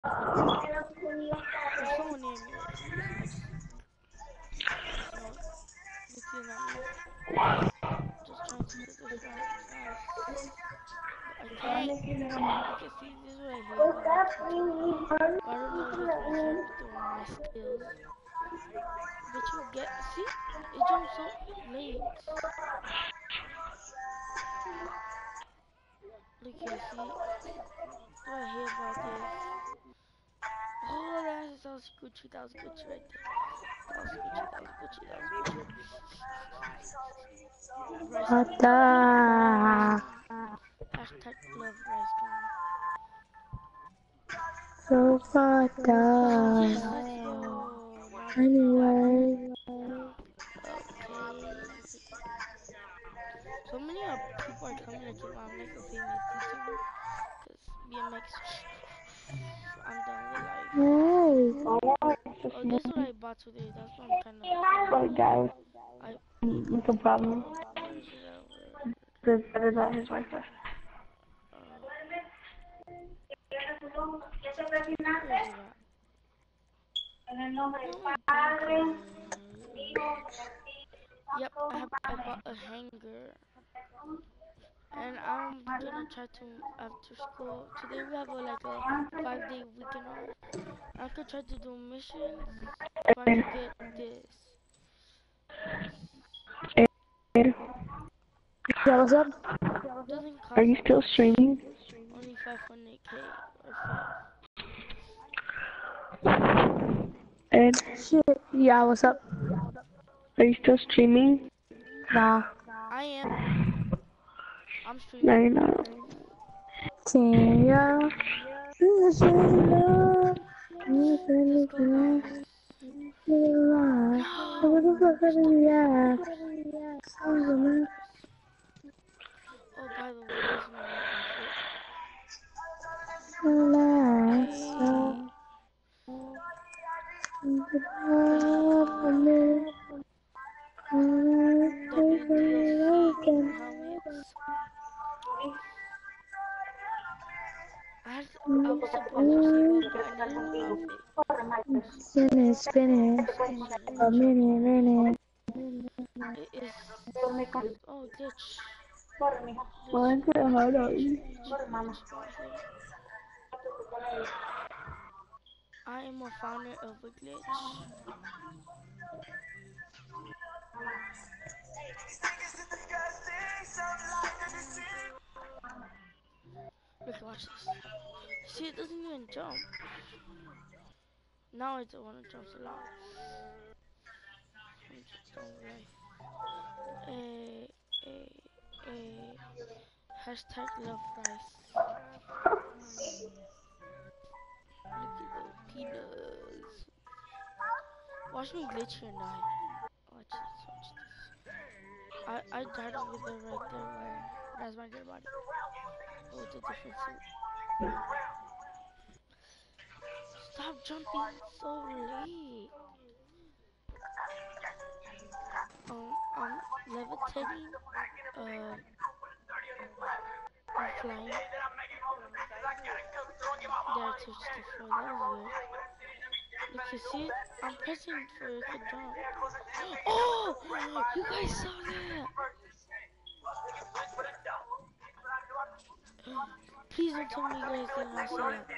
There's someone near me right now, so I just know it. Look, he's not me. Just trying to get this round. Nice. But I can't. You can see this is what I hate about Warzone 2. I don't know if it's my character or my skills. But you get, see? It jumps so late. Look here, see? What I hate about this. Oh, that was Gucci. That was Gucci right there. That was Gucci. That was Gucci. That was Gucci. Rice What gum. Love rice the? gum. Hashtag love rice gum. So what Yes, the? let's go. Now we can go. Anyway, Okay. So many people are telling me like if I'm like a famous YouTuber, cause BMX. I'm done with life. hey, Oh, this is what I bought today. That's what I'm kind of But guys, I. with the problem, Where is it at? the better that his wife was. Where is it at? Oh my god. Yep, I bought a hanger. And I'm gonna try to after school. Today we have like a 5-day weekend off. I could try to do missions so I could get this. Ed, yeah, what's up? Doesn't are cost you still much. streaming? Only 500k or 5. Ed, Shit, yeah, what's up? are you still streaming? Nah, I am. I'm No, streaming. you're not. can ya? Let's go, guys. No! Stop it. Oh, by the way, this is my new outfit. Hey. Hey. WDLC helmets. I was supposed to see what button in the outfit. Finish. Let me A check. minute. It is. Oh, glitch. Glitch, Mine's a hard glitch, on. glitch, glitch right here. I am a founder of a glitch. Look, watch this. See, it doesn't even jump. Now I don't want to jump a lot. I'm just done with life. Eh, eh, eh. Hashtag love rice. Look at those peanuts. Watch me glitch here and die. Watch this, watch this. I died over there right there where that's my dead body. Oh, it's a different suit. Stop jumping so late. I'm levitating. I'm flying. There, I touched the floor. That was weird. Look, you see it? I'm pressing for it to jump. Oh! You guys saw that! Please don't tell me you guys did not see that.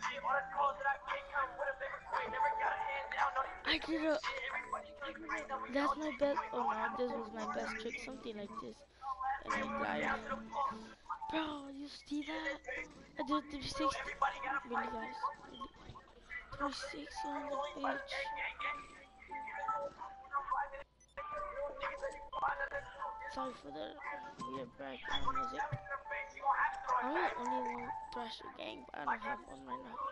I did a. That's my best. Oh no, this was my best trick. Something like this. And I died. Bro, you see that? I did 360. Really, guys? Really? 360 on the bitch. Sorry for the weird background music. I'm the only one with Thrasher Gang, but I don't have one right now.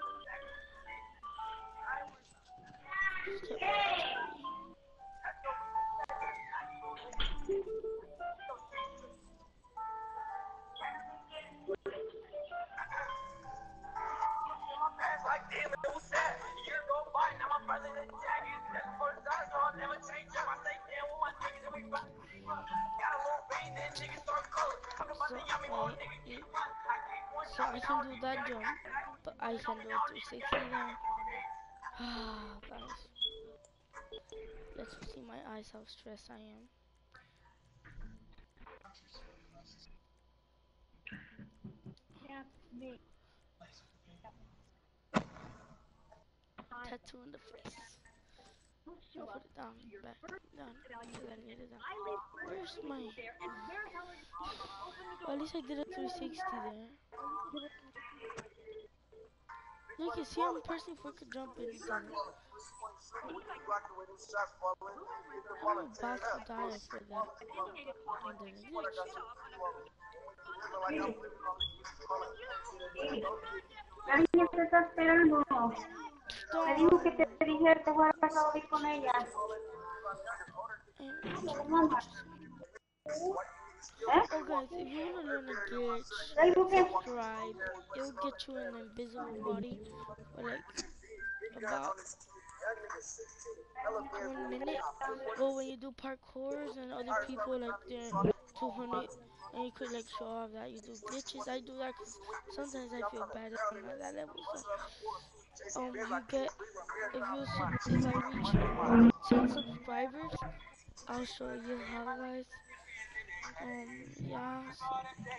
Skip military. So I can do that jump, but I can do a 360 then. Ah, guys. Let's see my eyes how stressed I am. Tattoo in the face. And put it down, back, down, because I need it down. Where's my... Well, at least I did a 360 there. Look, you see I'm pressing for could jump and it doesn't. I'm about to die for that. And then it glitched. Alguien te está esperando. Me dijo que te Don't. dijera que fueras a oír con ella. And I'm trying to Mamá, purchase some. ¿eh? Oh guys, if you want to learn a glitch, ¿Le dijo que? subscribe. It'll get you an invisible body for like about 1 minute. But when you do parkours and other people like they're 200 and you could like show off that you do glitches, I do that because sometimes I feel bad if I'm at that level. So you get if I reach 10 subscribers, I'll show you how, guys. Yeah. So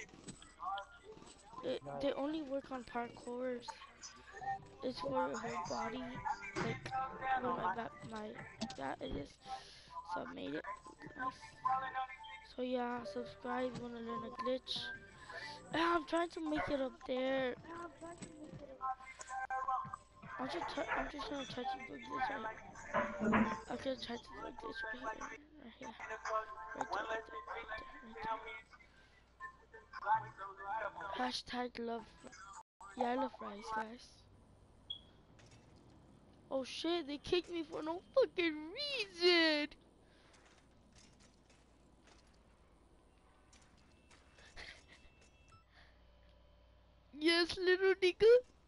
they only work on parkours. It's for your whole body, like where my that it is. So I made it nice. So yeah, subscribe. You wanna learn a glitch? Ah, I'm trying to make it up there. I'm just gonna try to do a glitch right. I'm gonna try to do a glitch right here, right here, right there, right there, right there, right there. Hashtag love. Yeah, I love fries, guys. Oh shit, they kicked me for no fucking reason. Yes, little nigga.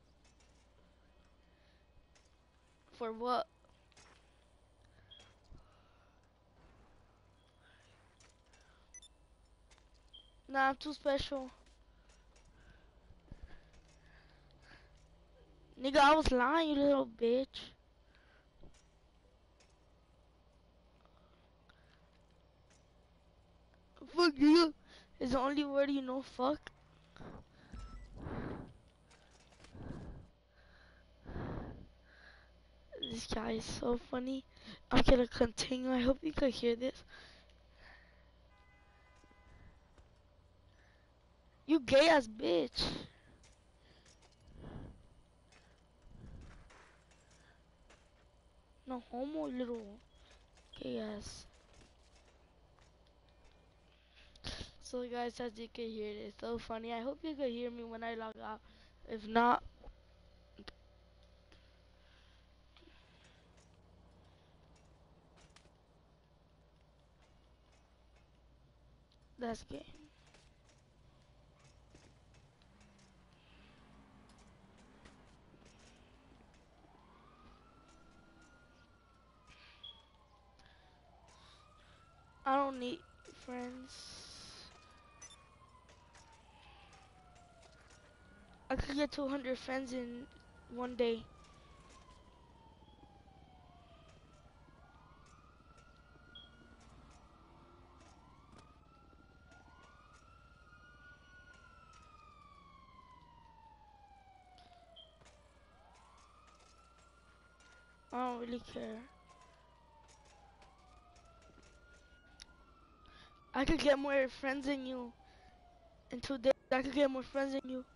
For what? Nah, I'm too special. Nigga, I was lying, you little bitch. Fuck you. It's the only word you know, fuck. This guy is so funny. I'm gonna continue. I hope you could hear this. You gay ass bitch. No homo, little gay ass. So guys, as you can hear, it's so funny. I hope you could hear me when I log out. If not, that's gay. I don't need friends. I could get 200 friends in one day. I don't really care. I could get more friends than you in 2 days. I could get more friends than you.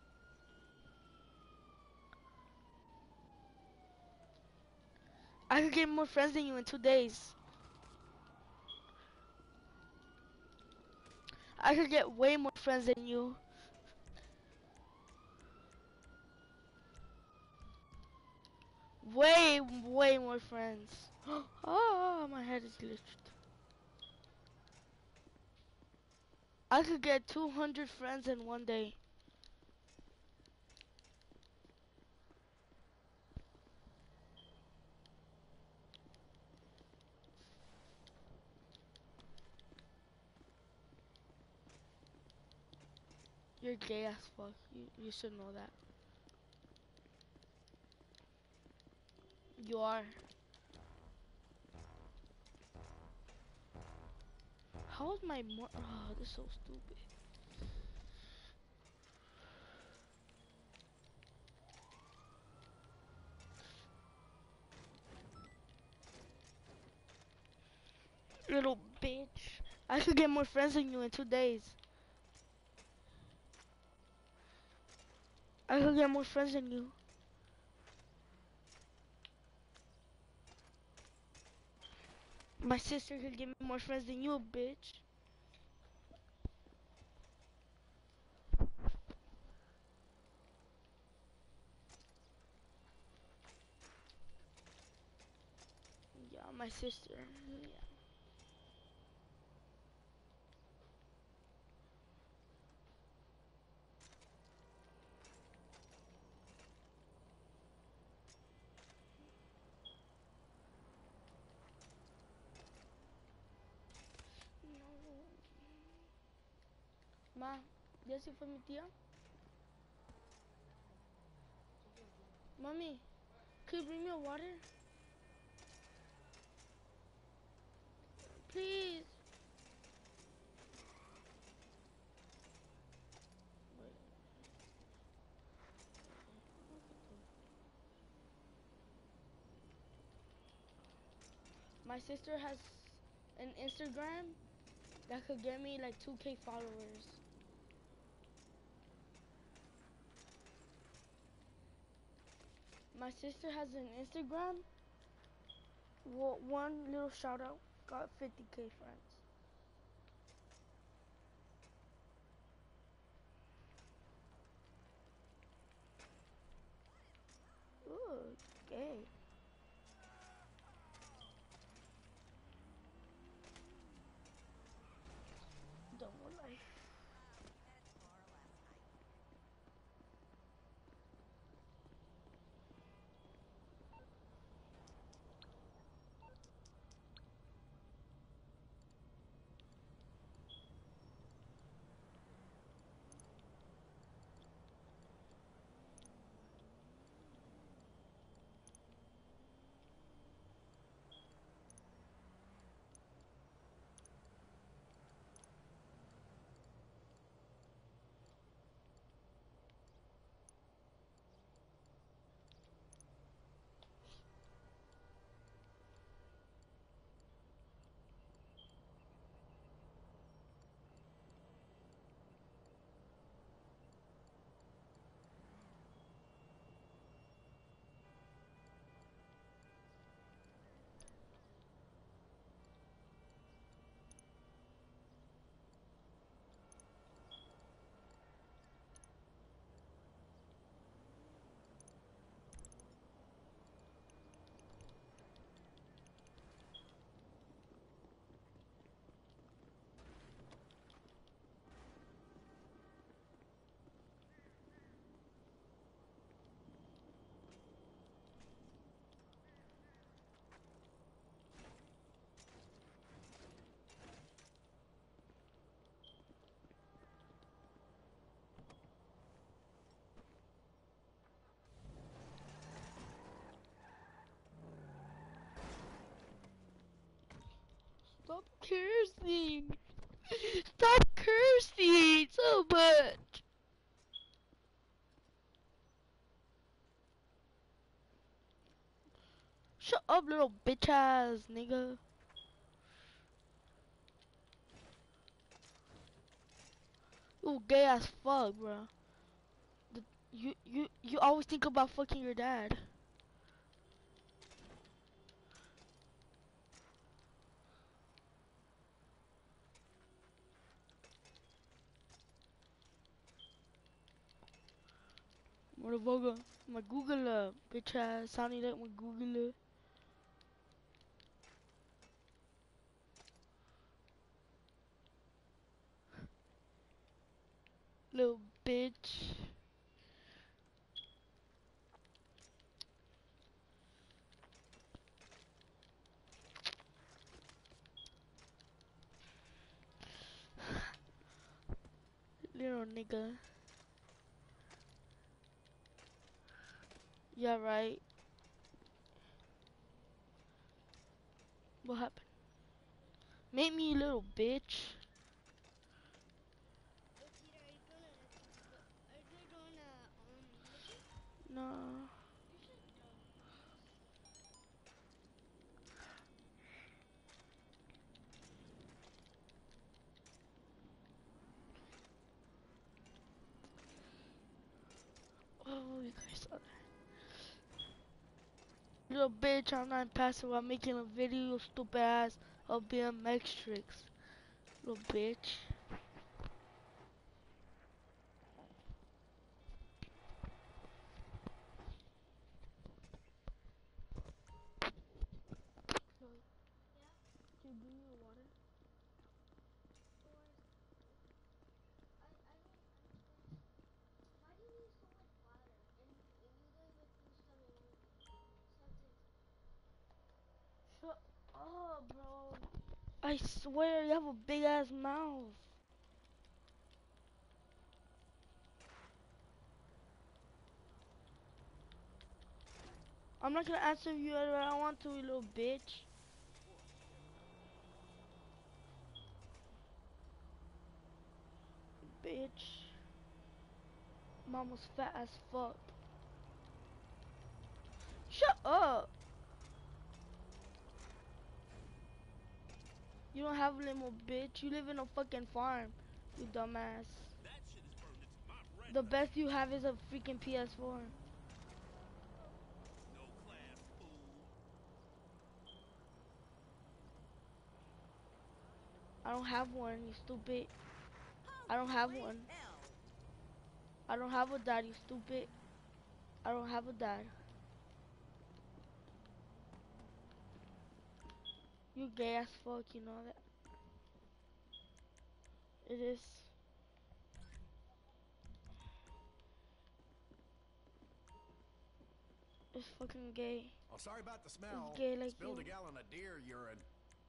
I could get more friends than you in 2 days. I could get way more friends than you. Way more friends. Oh, my head is glitched. I could get 200 friends in one day. You're gay as fuck. You should know that. You are. How is my oh, this is so stupid. Little bitch. I should get more friends than you in 2 days. I could get more friends than you. My sister could give me more friends than you, bitch. Yeah, my sister. Yeah. No. Ma, ¿ya se fue mi tía? Mommy, could you bring me a water? Please. Wait. My sister has an Instagram that could get me like 2K followers. My sister has an Instagram. Well, one little shout out got 50K friends. Ooh, gay. Double life. Stop cursing! Stop cursing so much! Shut up, little bitch ass nigga. You gay as fuck, bro. You always think about fucking your dad. Motherfucker, my Google bitch ass sounding like my Google. Little bitch. Little nigga. Yeah, right. What happened? Make me, you little bitch. Are they doing a mission? No. You should go. Oh, you guys saw that. Little bitch, I'm not passive while making a video, stupid ass, of BMX tricks. Little bitch. Chloe, Yeah? can you bring me a water? Or I don't understand. Why do you need so much water? And you don't even finish the movie. Something. Shut up, bro. I swear you have a big ass mouth. I'm not gonna answer you if I don't want to, you little bitch. Bitch. Mama's fat as fuck. Shut up. You don't have a limo, bitch. You live in a fucking farm, you dumbass. The best you have is a freaking PS4. I don't have one, you stupid. I don't have one. I don't have a dad, you stupid. I don't have a dad. You gay as fuck, you know that. It is. It's fucking gay. Oh, sorry about the smell. It's gay like Spilled you. a gallon of deer urine.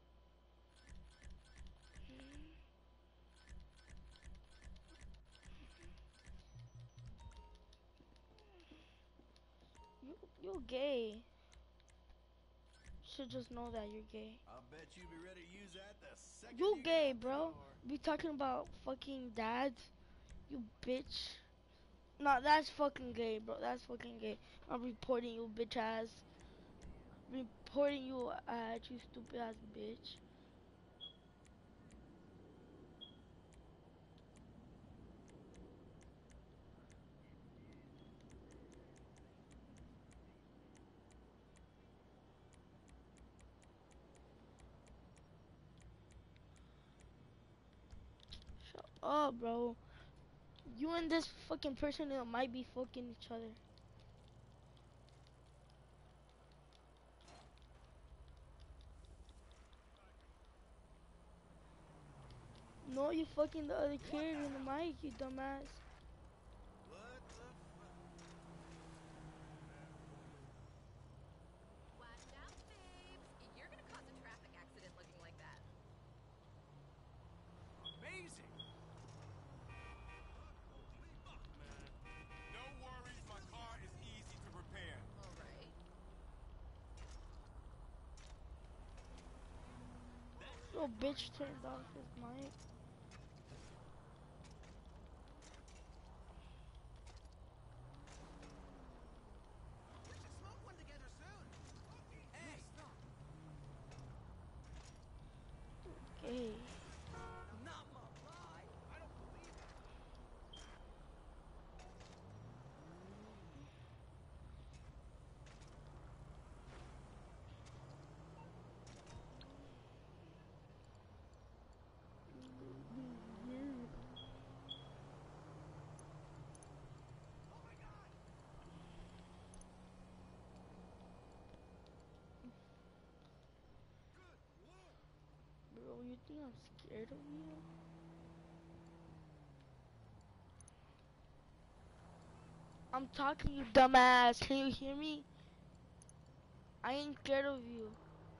You're gay. Should just know that you're gay. I bet you be ready to use that the second You you gay, get out the bro. door. Be talking about fucking dads. You bitch. No, that's fucking gay, bro. That's fucking gay. I'm reporting you, bitch ass. Reporting you, you stupid ass bitch. Shut up, bro. You and this fucking person might be fucking each other. No, you fucking the other kid in the mic, you dumbass. What the Watch out, babes. You're gonna cause a traffic accident looking like that. Amazing! No worries, my car is easy to repair. All right. Little bitch turned off his mic. We should smoke one together soon. Hey, stop. Gay. Not my ride. I don't believe it. Oh my God! Good Lord! Bro, you think I'm scared of you? I'm talking, you dumbass. Can you hear me? I ain't scared of you.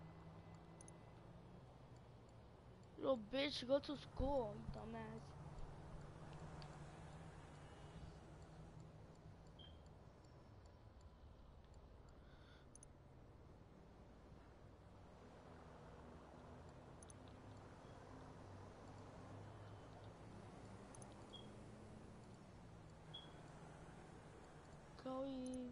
Little bitch, go to school, you dumbass. Chloe.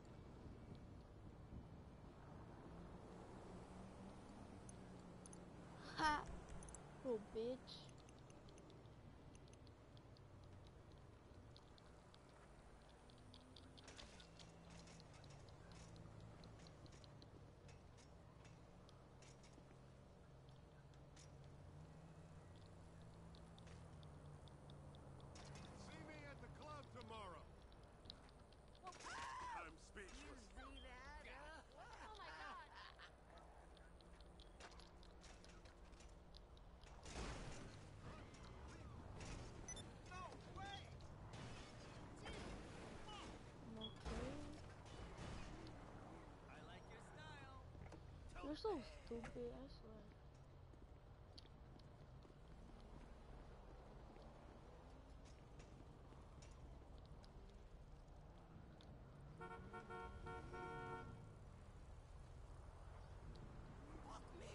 Ha! Little bitch. See me at the club tomorrow. I'm speechless. Oh my god. No way! Okay. I like your style. You're so stupid, I swear. Fuck me.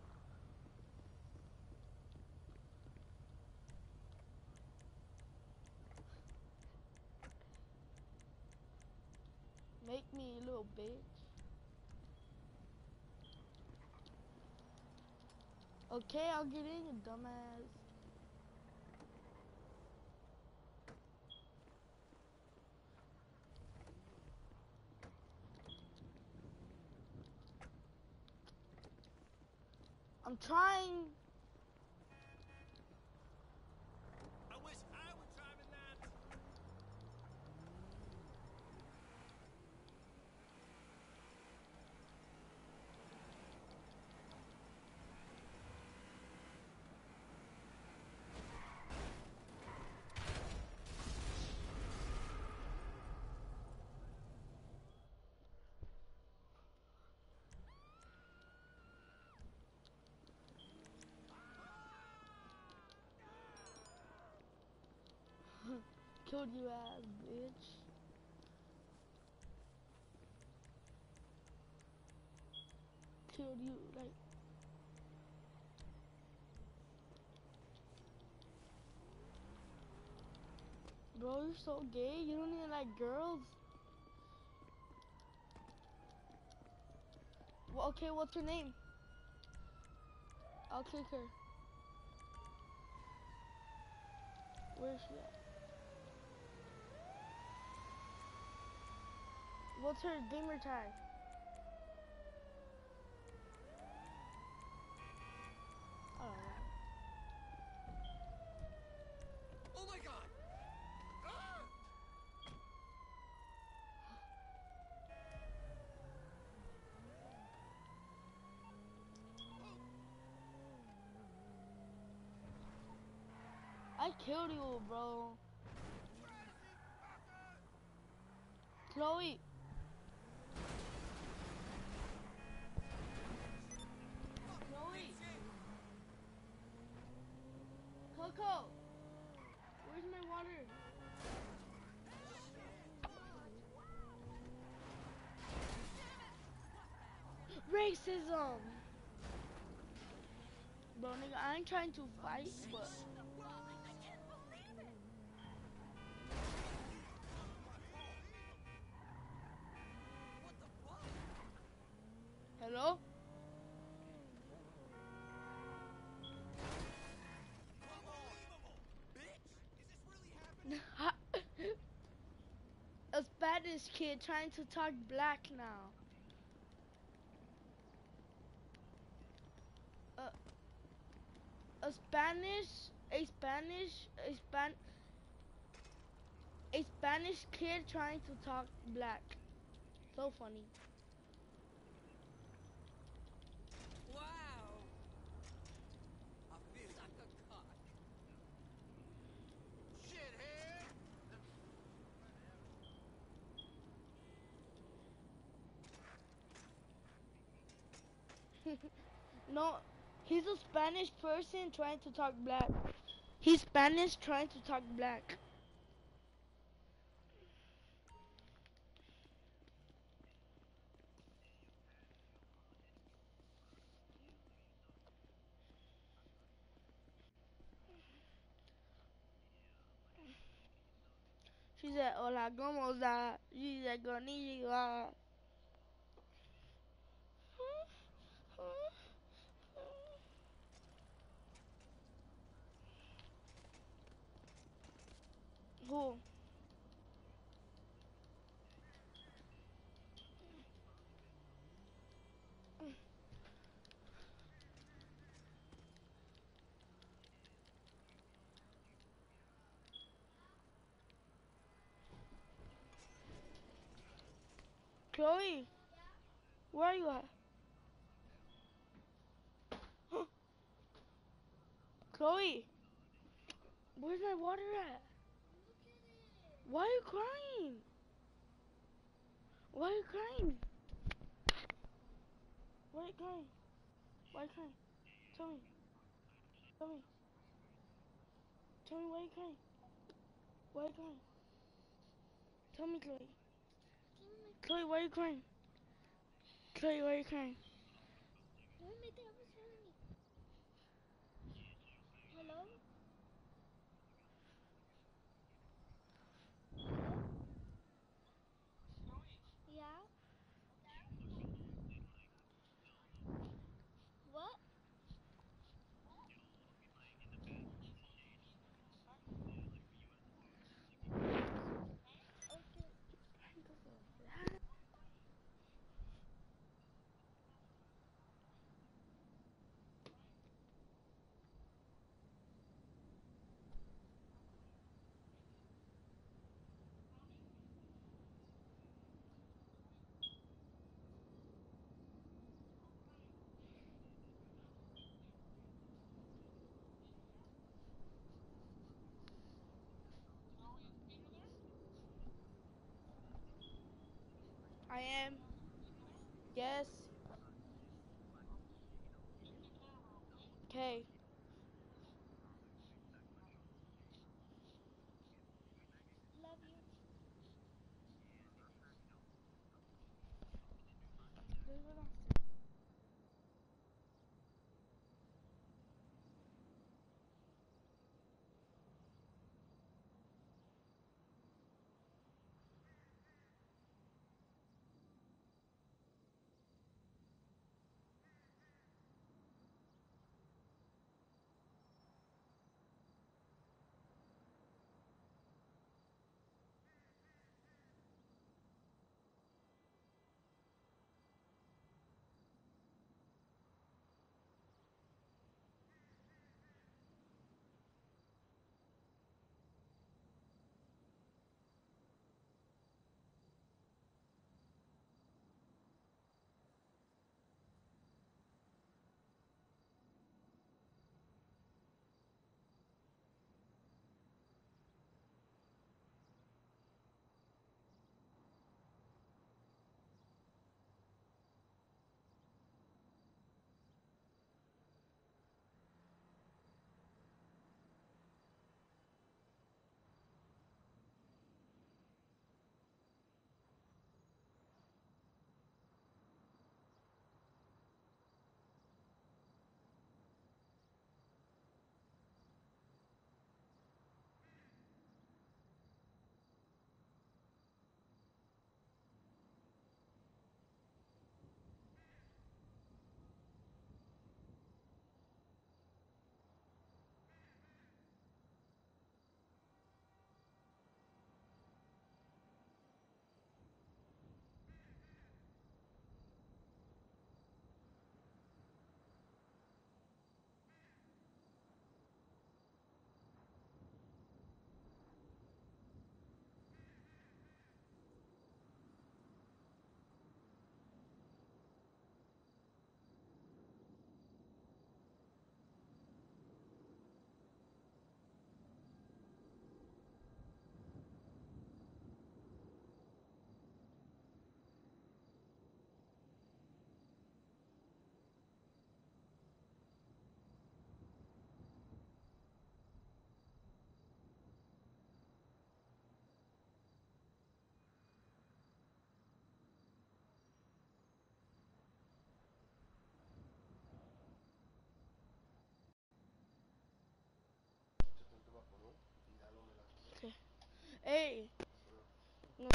Make me, you little bitch. Okay, I'll get in, you dumbass. I'm trying. I wish I were driving that. Killed you ass, bitch. Killed you, like. Bro, you're so gay. You don't even like girls. Well, okay, what's her name? I'll kick her. Where's she at? What's her gamer tag? I don't know. Oh my god. Ah! I killed you, bro. Chloe. Chloe. Coco. Where's my water? Racism. Bro, nigga, I ain't trying to fight, but I can't believe it. What the fuck? hello? Unbelievable. Bitch, is this really happening? A Spanish kid trying to talk black now. Uh, a Spanish kid trying to talk black. So funny. Wow. I feel suck a cock. Shithead. No, he's a Spanish person trying to talk black. He's Spanish trying to talk black. She said, hola, ¿cómo está? She said, konnichiwa. Who? Chloe, where are you at? Chloe, where's my water at? Why are you crying? Why are you crying? Why are you crying? Why are you crying? Tell me. Tell me. Tell me why are you crying? Why are you crying? Tell me, Chloe. Chloe, why are you crying? Chloe, why are you crying? Hello? Yeah? What? Okay. I am. Yes. Okay. Love you. Okay. Hey. No.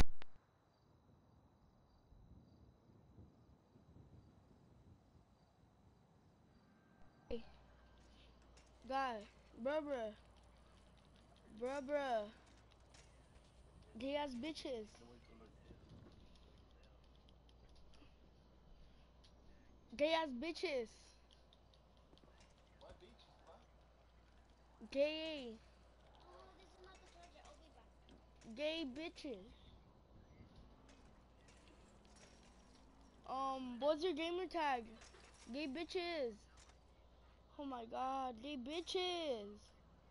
Hey, guy, bruh. Gay ass bitches. Gay ass bitches. Gay. Oh, this is not the charger. I'll be back. Gay bitches. What's your gamer tag? Gay bitches. Oh my god, gay bitches.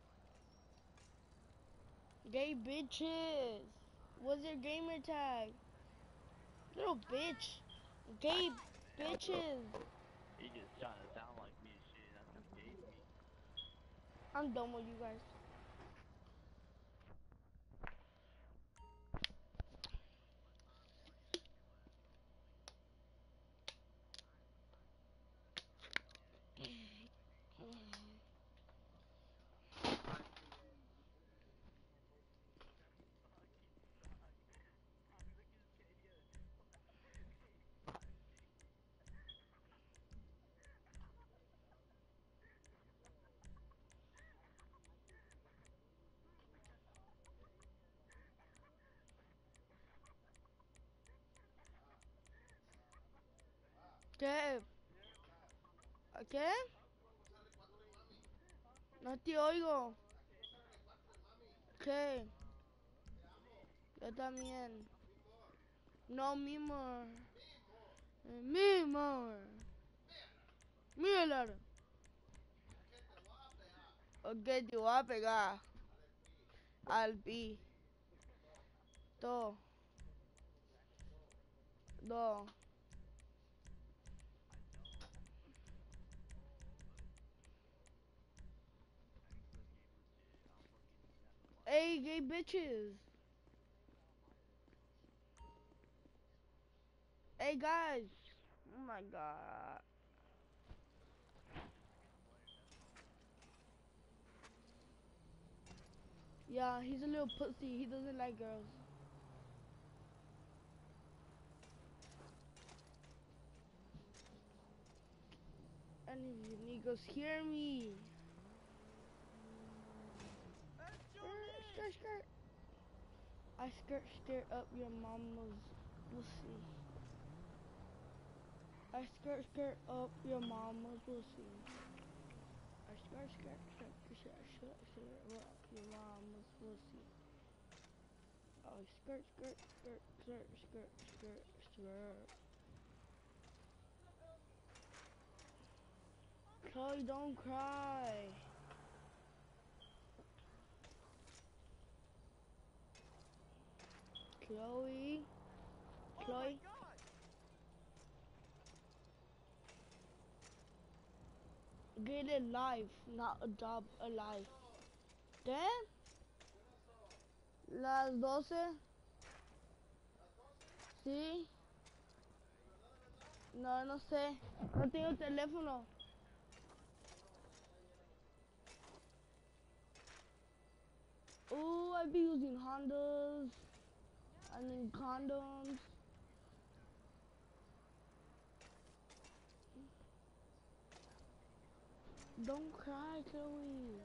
Gay bitches. What's your gamer tag? Little bitch. Gay bitches. He just trying to sound like me and shit. That's just gay to me. I'm done with you guys. ¿Qué? ¿Qué? No te oigo. ¿Qué? Yo también. No, Mimor. Mimor. Míralo. Ok, te voy a pegar. Al pi. To. Do. Hey, gay bitches. Hey, guys. Oh my god. Yeah, he's a little pussy. He doesn't like girls. And you niggas hear me. Skirt. I skirt up your mama's pussy. I skirt up your mama's pussy. I skirt up your mama's pussy. Oh, skirt. Chloe, don't cry. Chloe. Oh my God! Get a life, not a job, a life. ¿Qué? Las 12. Sí. No sé. No tengo teléfono. Oh, I be using Hondas. I mean condoms. Don't cry, Chloe.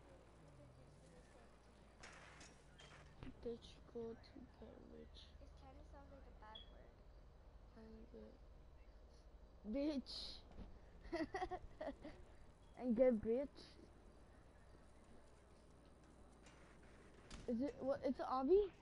Bitch, go to get rich. This kind of sounds like a bad word. And get bitch. And get bitch. Is it what? It's an obby.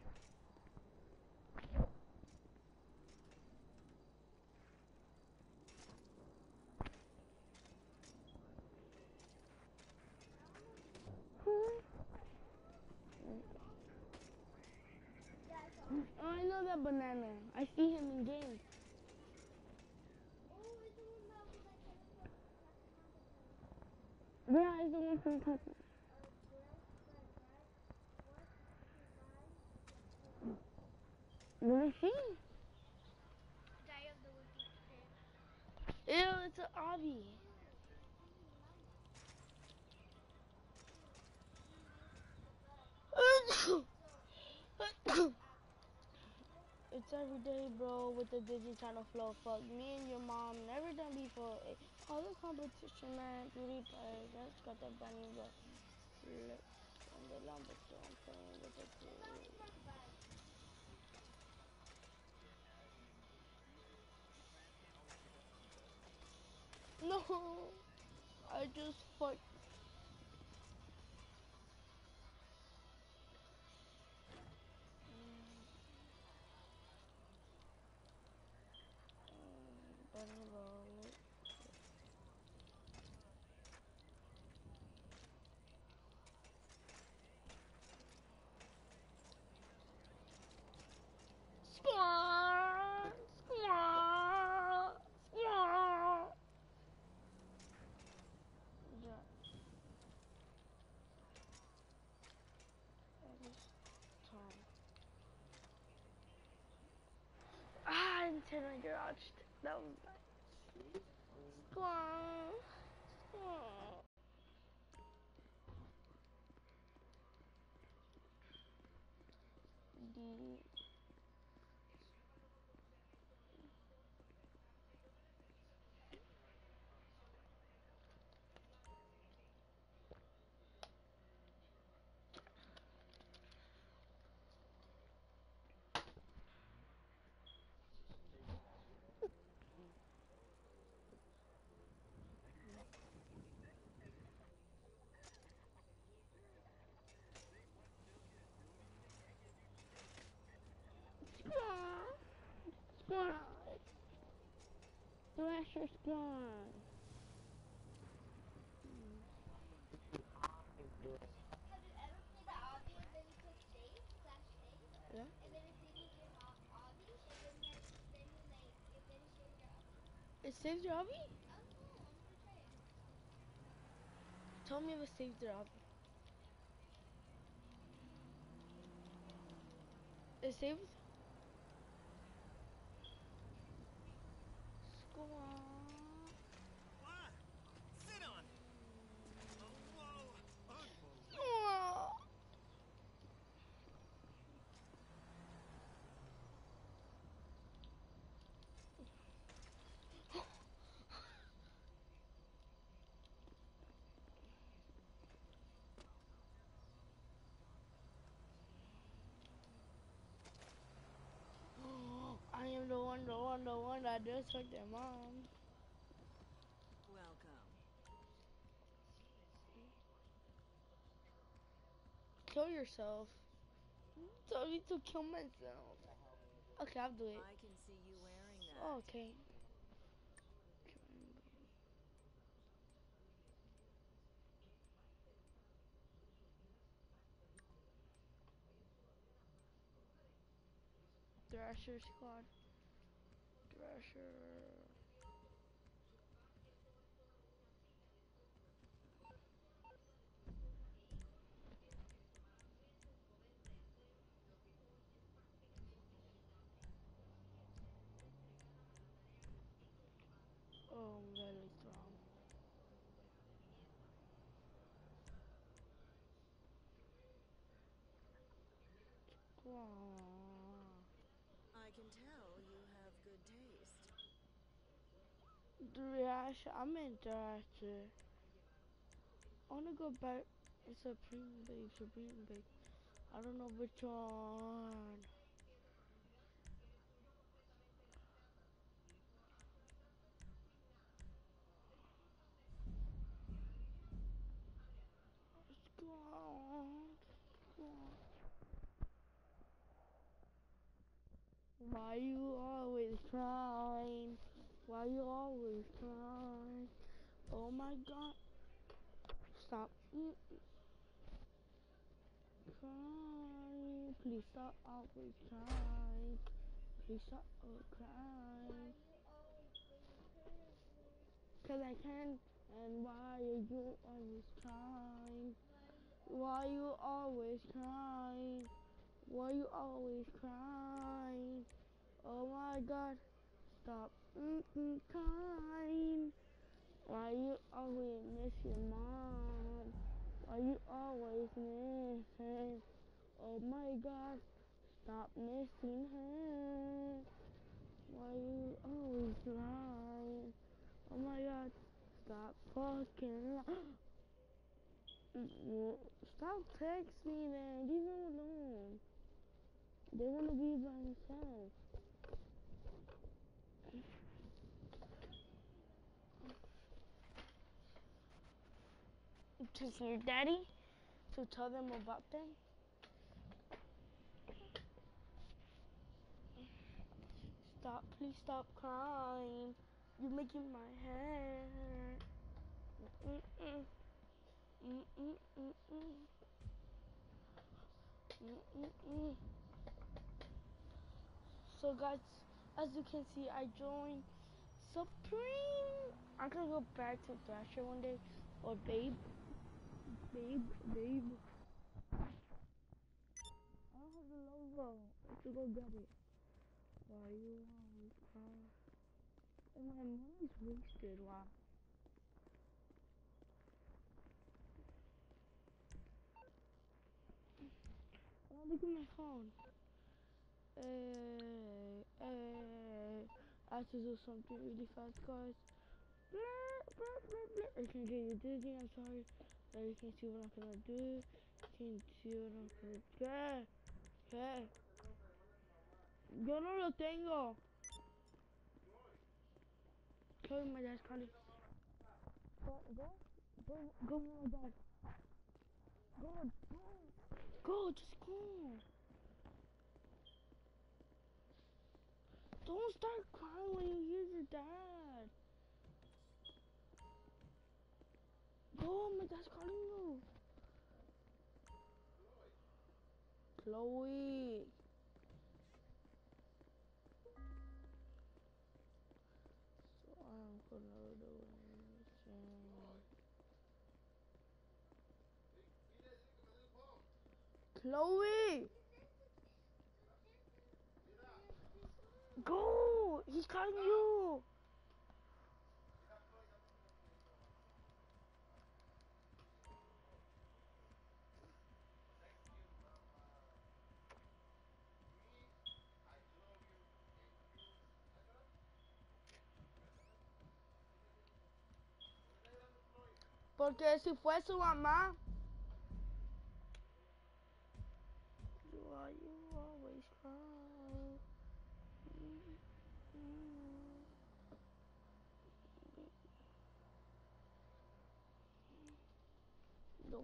Oh, I know that banana. I see him in games. Oh, it's the one that was like Yeah, he's the one from Tucker. Let me see. Day of the Wicked Pig. Ew, it's an obby. comments every day, bro, with the Disney Channel flow. Fuck, me and your mom never done before. All the competition, man. Beauty players, that's got the bunny, but look, and the lumber stone playing with the dude. No, I just fucked. Bunny roll. Squawk! Squawk! Squawk! Yeah. That is Tom. Ah, antenna garaged. That was nice. Squawk! Squawk! D. Squawk! Squawk! Thrasher Squawk! Have you ever played the obby and then you click save, slash save, Yeah? and then it saves you game obby, and then you like, and then you save your obby? It saves your hobby? I don't know, I'm gonna try it. Tell me if it saves your hobby. It saves? Squawk! What? Sit on it. Oh, whoa. Unbelievable. Squawk! I am the one that just took their mom. Welcome. Kill yourself. Tell me to kill myself. Okay, I'll do it. I can see you wearing that. Oh, okay. Thrasher squad. Thrasher. Oh, I'm very strong. Wow. I can tell you have good taste. Thrasher. I'm in Thrasher. I wanna go back. It's Supreme Big. I don't know which one. Squad. Squad. Why you always crying? Why you always crying? Oh my God. Stop crying. Please stop always crying. Please stop crying. Cause I can. And why are you always crying? Why you always crying? Why you always crying? Oh my God. Stop crying. Why you always miss your mom? Why you always miss her? Oh my God. Stop missing her. Why you always lying? Oh my god. Stop fucking lying. Stop texting me, man. Leave him alone. They want to be by themselves. To your daddy to tell them about them. Stop, please stop crying. You're making my hair hurt. Mm-mm. Mm-mm. Mm-mm. So guys, as you can see, I joined Supreme. I'm gonna go back to Thrasher one day, or Babe. I don't have the logo. I have to go get it. Why you always cry? And my money's wasted. Wow. Oh, look at my phone. I have to do something really fast, guys. It can get you dizzy, I'm sorry. You can see what I'm gonna do. You can see what I'm gonna do. ¿Qué? Yo no lo tengo. Sorry, my dad's calling. Go, my dad. Go, just go. Don't start crying when you hear your dad. Go, my dad's calling you. Chloe. So I'm gonna do anything. Chloe! Go! He's calling you! Porque si fue su mamá. Why you always cry? No.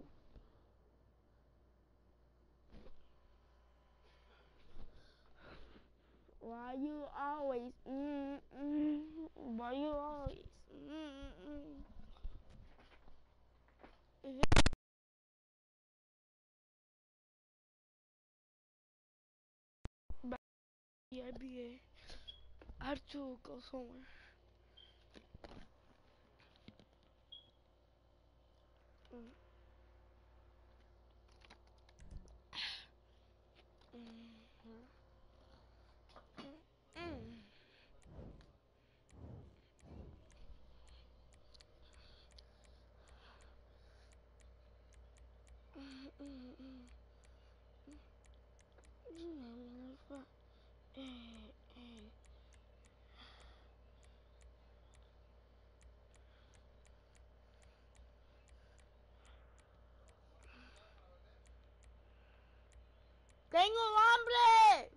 Why you always? Why you always? IBA. I have to go somewhere. ¡Tengo hambre!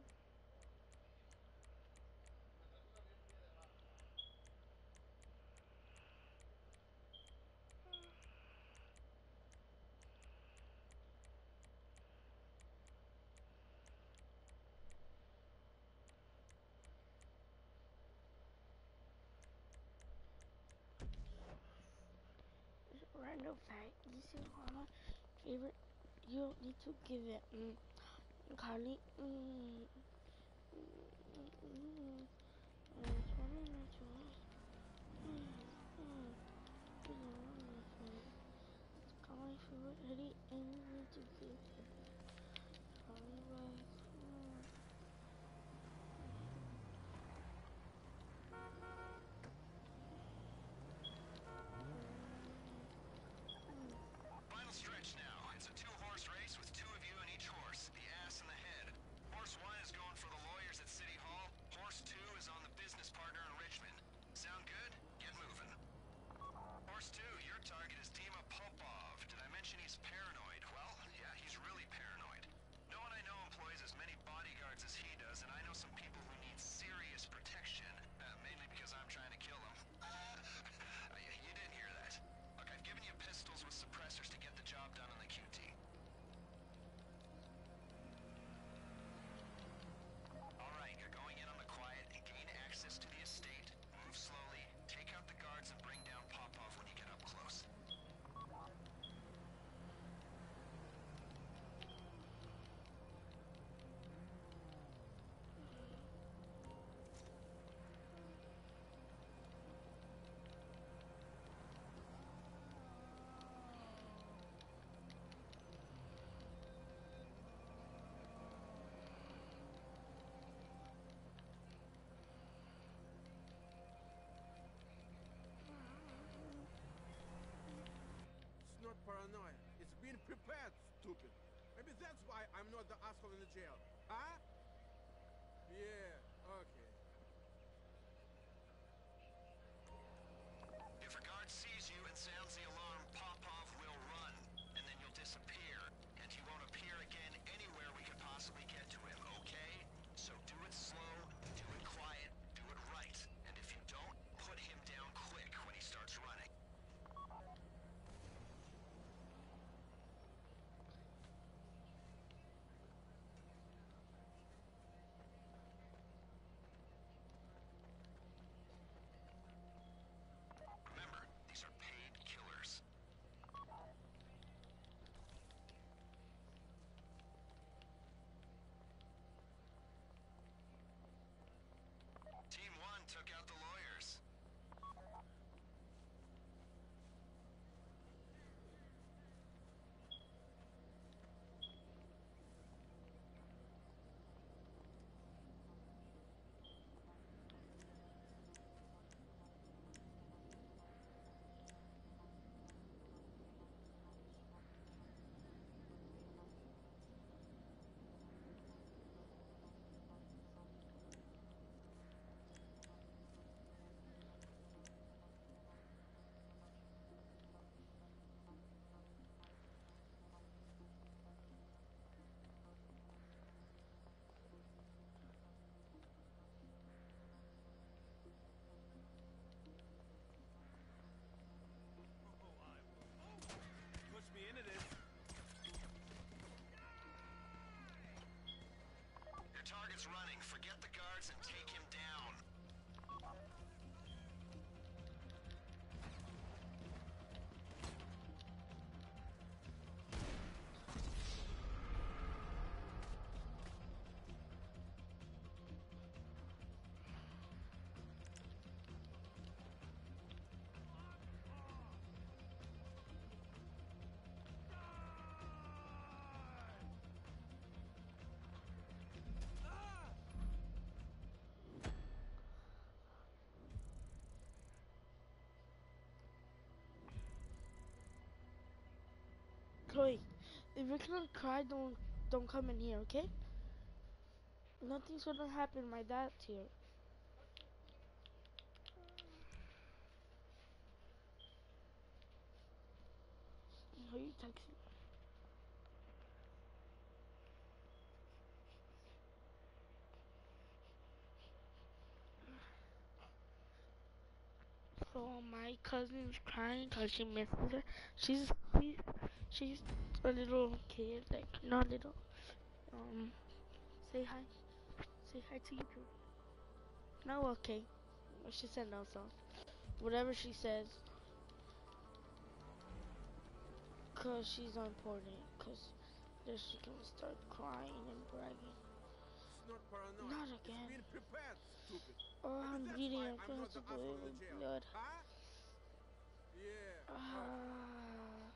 Random fact, this is one of my favorite. You don't need to give it. Carly. My favorite Eddie, and you need to give it. Final stretch now. It's a two-horse race with two of you in each horse, the ass and the head. Horse 1 is stupid. Maybe that's why I'm not the asshole in the jail. Huh? Yeah, okay. If a guard sees you and sounds the alarm, Popov will run, and then you'll disappear, and he won't appear again anywhere we could possibly get to him, okay? So do it slow, do it quiet, do it right, and if you don't, put him down quick when he starts running. Remember, these are paid killers. Team 1 took out the lawyers. Push me into this. Your target's running. Forget the guards and take him down. Chloe, if you're gonna cry, don't come in here, okay? Nothing's gonna happen. My dad's here. Who are you texting? So my cousin's crying because she misses her. She's she's a little kid, like not little. Say hi. Say hi to YouTube. No, okay. She said no, so whatever she says, cause she's important. Cause then she can start crying and bragging. It's not paranoid. Not It's again. being prepared, stupid. Oh, Maybe I'm that's bleeding. why I'm I'm gonna not have the to go asshole in in the with jail. blood. Huh? Yeah, okay.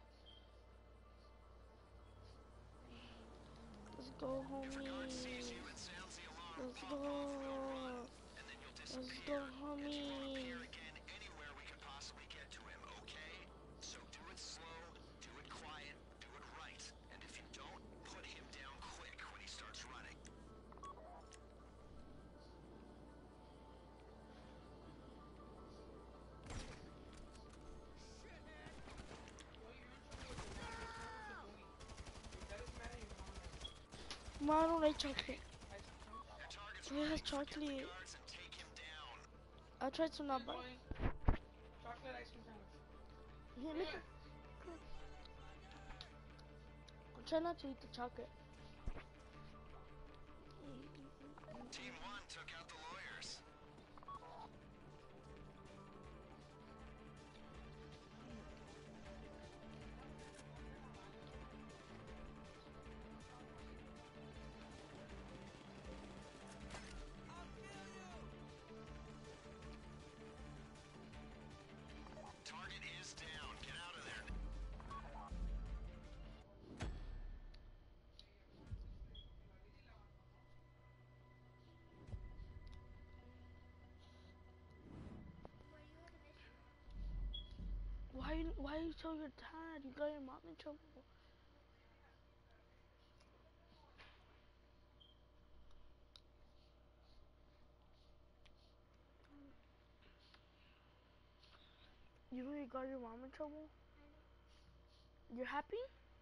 Let's go, If a guard sees you homie. and sounds the alarm, Let's Popov will run, go. and then you'll Let's disappear, go, and he won't appear homie. again anywhere we could possibly get to him, okay? So do it slow, do it quiet, do it right, and if you don't, put him down quick when he starts running. Mom, I don't like chocolate. Your target's It has running. Forget the chocolate. guards and take him down. I tried some nut butter. Chocolate ice cream sandwich. Here, look. I'm trying not to eat the chocolate. Team 1 took out the lawyers. Target is down. Get out of there. Why are you so your dad? You got your mom in trouble. You know you got your mom in trouble? You're happy?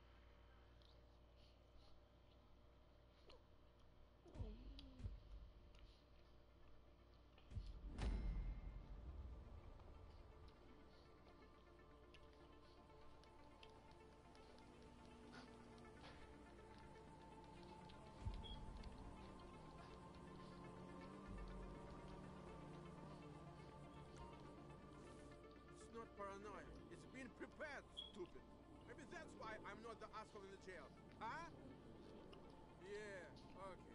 It's not paranoia. It's being prepared, stupid. Maybe that's why I'm not the asshole in the jail. Huh? Yeah, okay.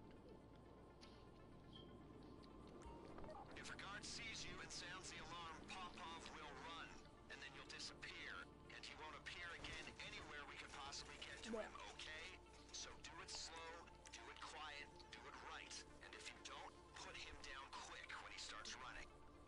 If a guard sees you and sounds the alarm, Popov will run, and then you'll disappear, and he won't appear again anywhere we could possibly get to him, okay? So do it slow, do it quiet, do it right, and if you don't, put him down quick when he starts running.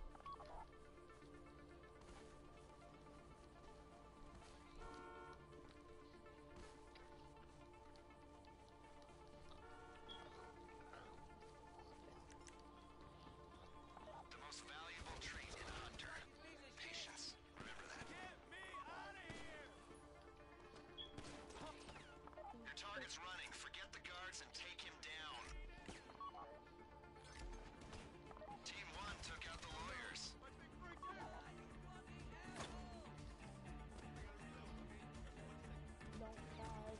The most valuable trait in a hunter. Patience. Remember that. Get me out of here! Your target's running. Forget the guards and take him down. Team 1 took out the lawyers. Don't die.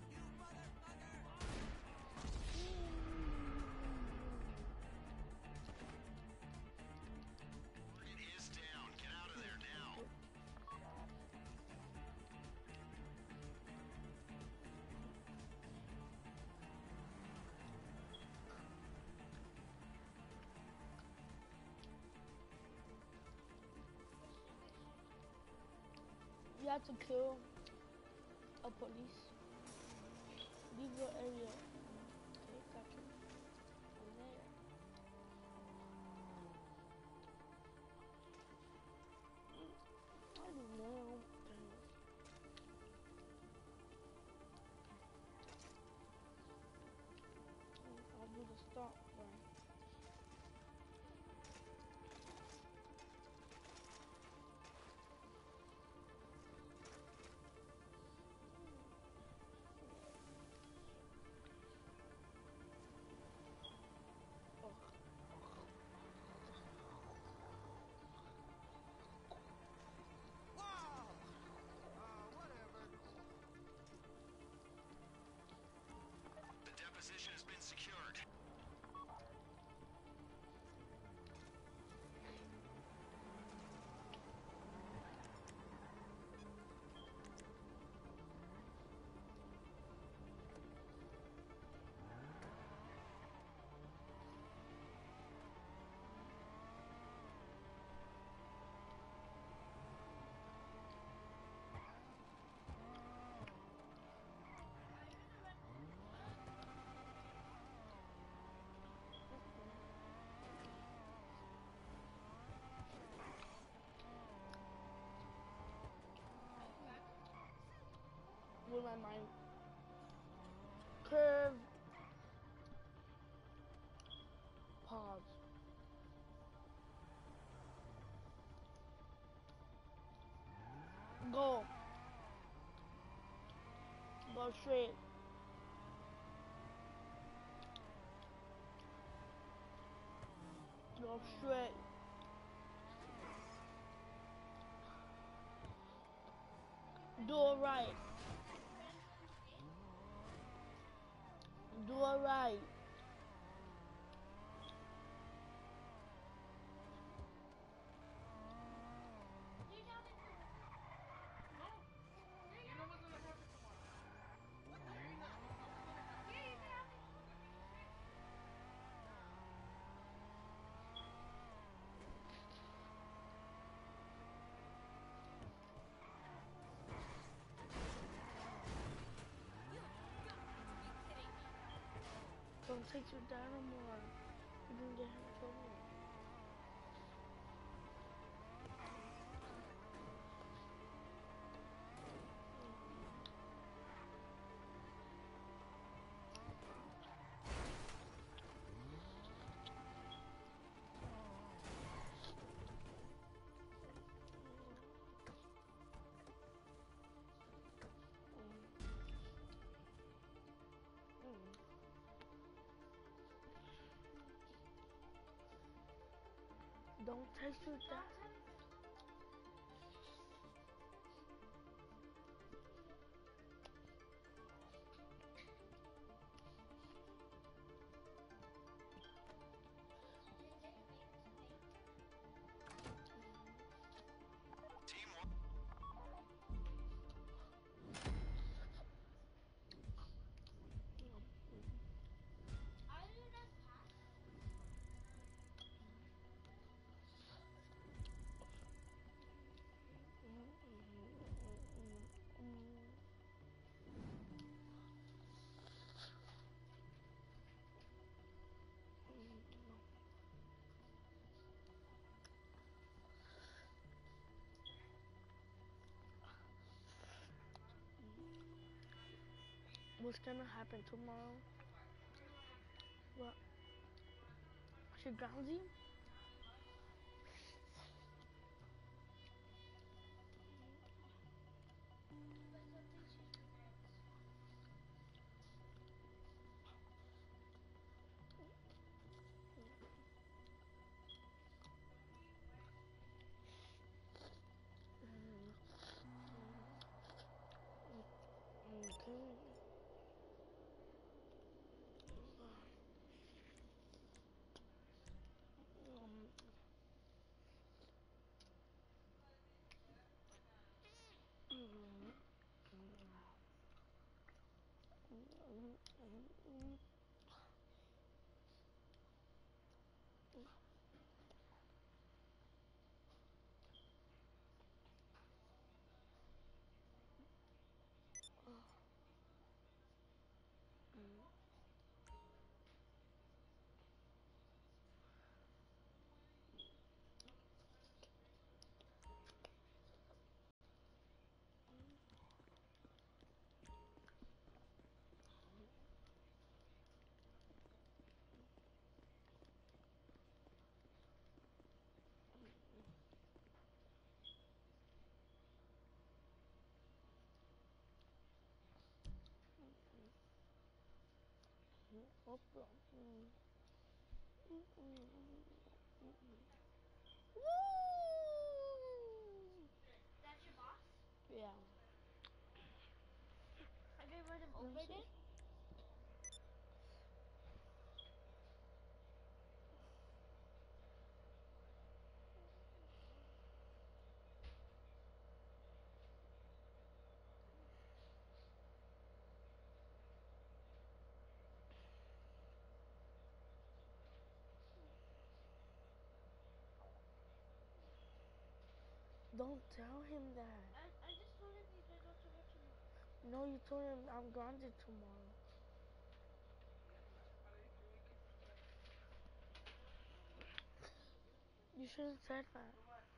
Target is down. Get out of there now. You have to kill a police. Leave your area. Okay, got you. From there. I don't know. I'll do the stop one. Wow! Whatever. The deposition has been secured. With my mind. Curve. Pause. Go. Go straight. Go straight. Do it right. Do it right. You know what's gonna happen tomorrow? What do you know? Don't take your dad anymore. You're gonna get him in trouble. Don't text you that. What's gonna happen tomorrow? What? She grounds you? Okay. That's your boss? Yeah. Have you run him over then? Don't tell him that. I just told him he's gonna go to work tomorrow. No, you told him I'm grounded tomorrow. You should have said that.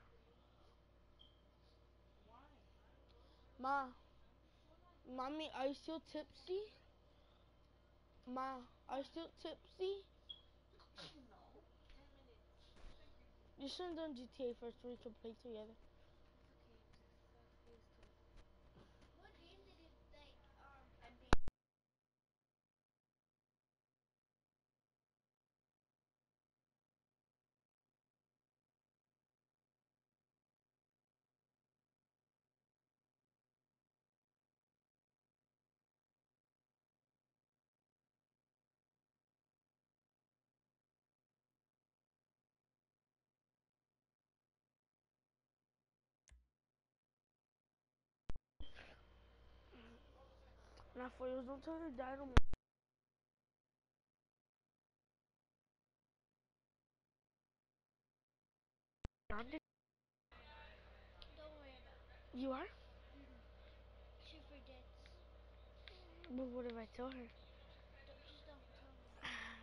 Ma, mommy, are you still tipsy? Ma, are you still tipsy? No. 10 minutes. You should have done GTA first so we could play together. Okay, that feels good. What game did it like? NBA. Now for you, don't tell your dad I'm grounded. Don't worry about it. You are? She forgets. But what if I tell her? Just don't tell her.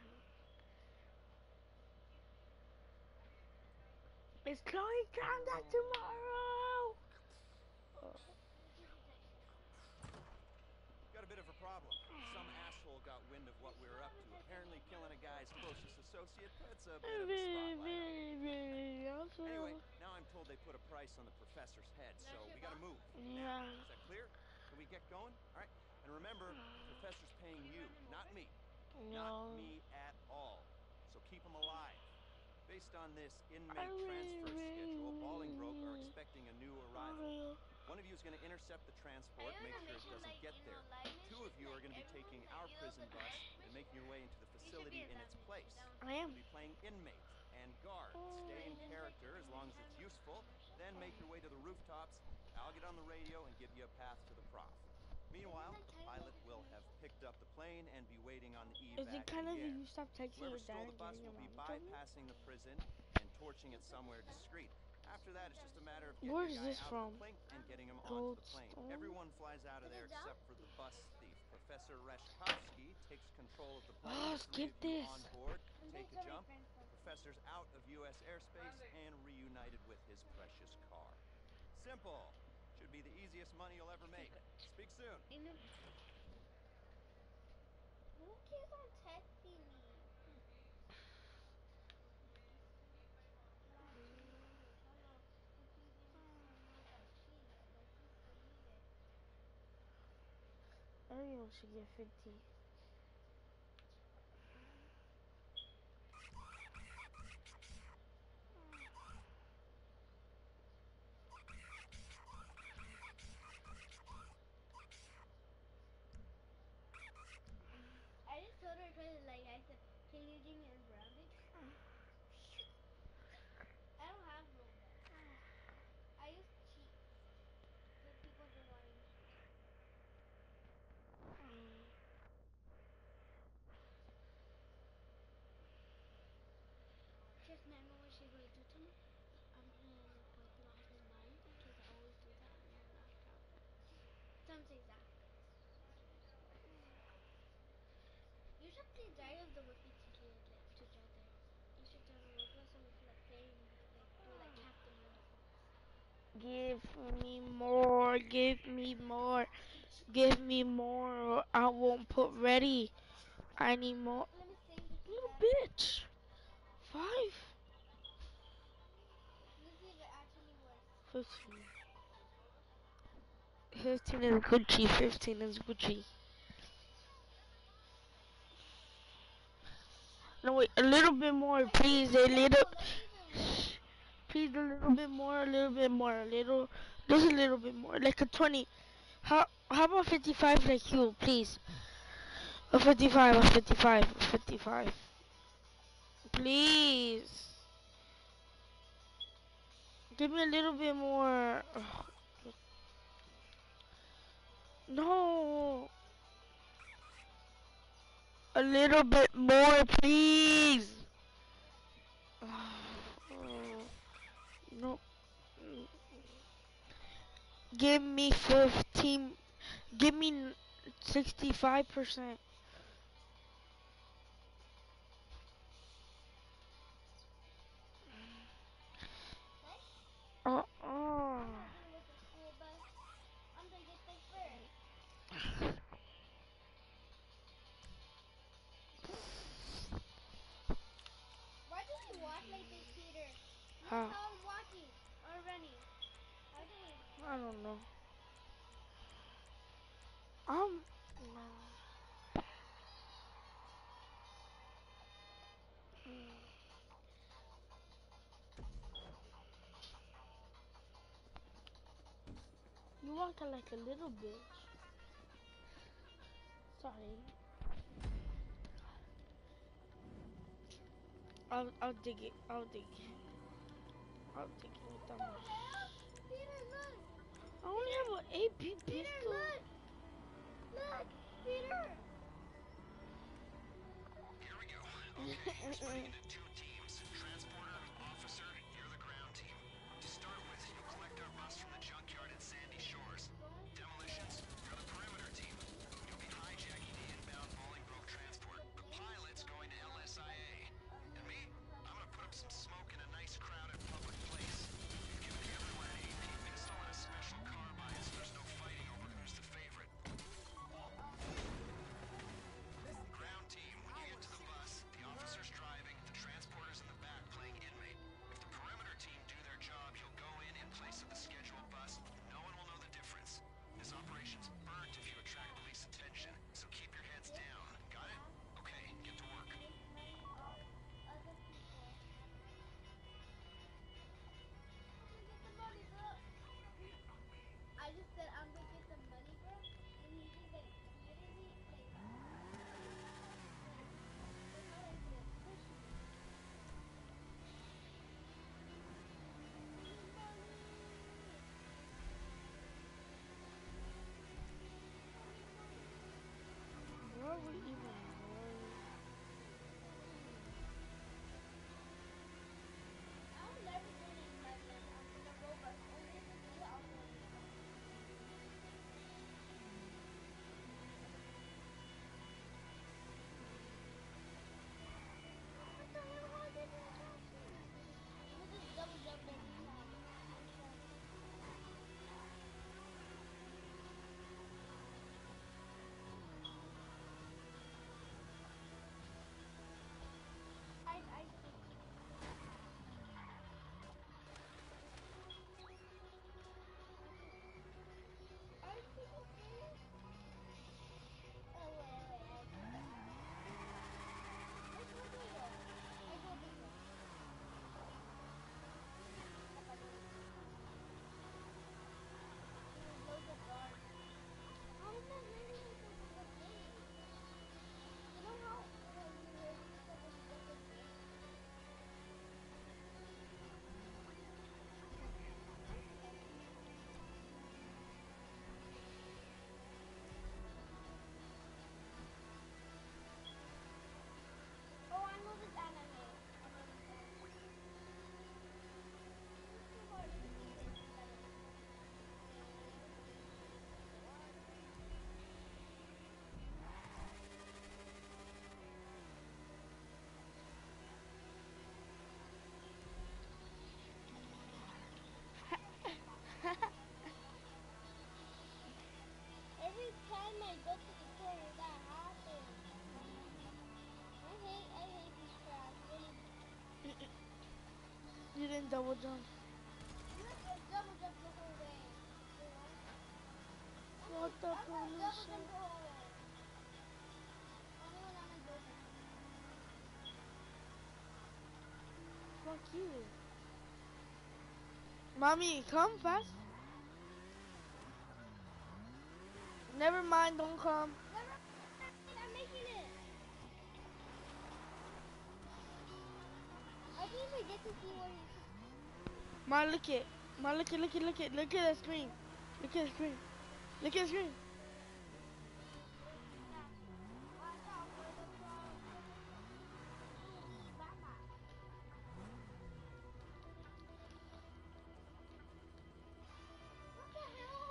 Is Chloe grounded tomorrow? Give me text. Got a bit of a problem. Some asshole got wind of what we were up to. Apparently killing a guy's closest associate puts a bit of a spotlight on you. Anyway, now I'm told they put a price on the professor's head, so we gotta move. Now, Yeah. is that clear? Can we get going? All right. And remember, the professor's paying you, not me. No. Not me at all. So keep him alive. Based on this inmate transfer schedule, Bolingbroke are expecting a new arrival. One of you is going to intercept the transport, make sure it doesn't get there. Two of you are going to be taking our prison bus and making your way into the facility in its place. You'll be playing inmate and guard. Stay in character as long as it's useful, then make your way to the rooftops. I'll get on the radio and give you a path to the prof. Meanwhile, the pilot will have picked up the plane and be waiting on the evac. Is it kind of in the air. you stop texting Whoever your dad stole the and bus getting will your be mom to me? bypassing the prison and torching it somewhere discreet. After that, it's just a matter of getting Where the is guy this out from? of the plane and getting him onto the plane. Goldstone? Everyone flies out of there except for the bus thief. Professor Reshkovsky takes control of the plane. Oh, The three skip of you this. on board take a jump. The professor's out of U.S. airspace and reunited with his precious car. Simple. Should be the easiest money you'll ever make. Speak soon. Who keeps on texting me? Everyone should get 50. I just told her to like I said, can you give me a brownie? I don't have Robux. I use cheat, but people don't want to use cheat. Just remember what she's going to do to me? I'm going to put it off his mind because I always do that on my laptop. Something like that. You should play Dragons with me together. You should turn on Roblox so we can like play and like do like Captain Wonderbox. Give me more. Give me more. Give me more. I won't put ready. I need more. Let me sing this Little rap. bitch. 5? Let's see if it actually works. 15. 15 is Gucci. 15 is Gucci. No, wait. A little bit more, please. A little. Please, a little bit more. A little bit more. Just a little bit more. Like a 20. How about 55 like you, please? A 55. A 55. A 55. Please. Give me a little bit more. Ugh. No. A little bit more, please. No. Give me 15. Give me 65%. I'm not gonna miss the school bus. I'm gonna get there first. Why do you walk like this, Peter? Look How? how I'm walking or running. How do you? I don't know. No. You walking like a little bitch. Sorry. I'll dig it. I'll dig it. I'll dig it with that much. Peter, look! I only have an AP pistol. Peter, look! Look! Peter! Here we go. Okay, you're splitting into two teams. Transporter, officer, you're the ground team. To start with, you'll collect our bus from the junkyard at Sandy Shores. Demolitions, you're the perimeter team. You'll be hijacking the inbound Bolingbroke transport. The pilot's going to LSIA. And me, I'm gonna put up some smoke in a nice crowded public place. We've given everyone an AP pistol and a special carbine so there's no fighting over who's the favorite. Ground team, when you get to the bus, the officer's driving, the transport Double jump. You have to double jump the whole way. What the I'm gonna double pollution? jump the whole way. Only when I'm in business. Fuck you. Mommy, come fast. Never mind, don't come. Never mind, I'm making it. I didn't even get to see what he's. Ma, look it. Ma, look it, look it, look it. Look at the screen. Look at the screen. Look at the screen. Watch out for the frog. Mama. What the hell?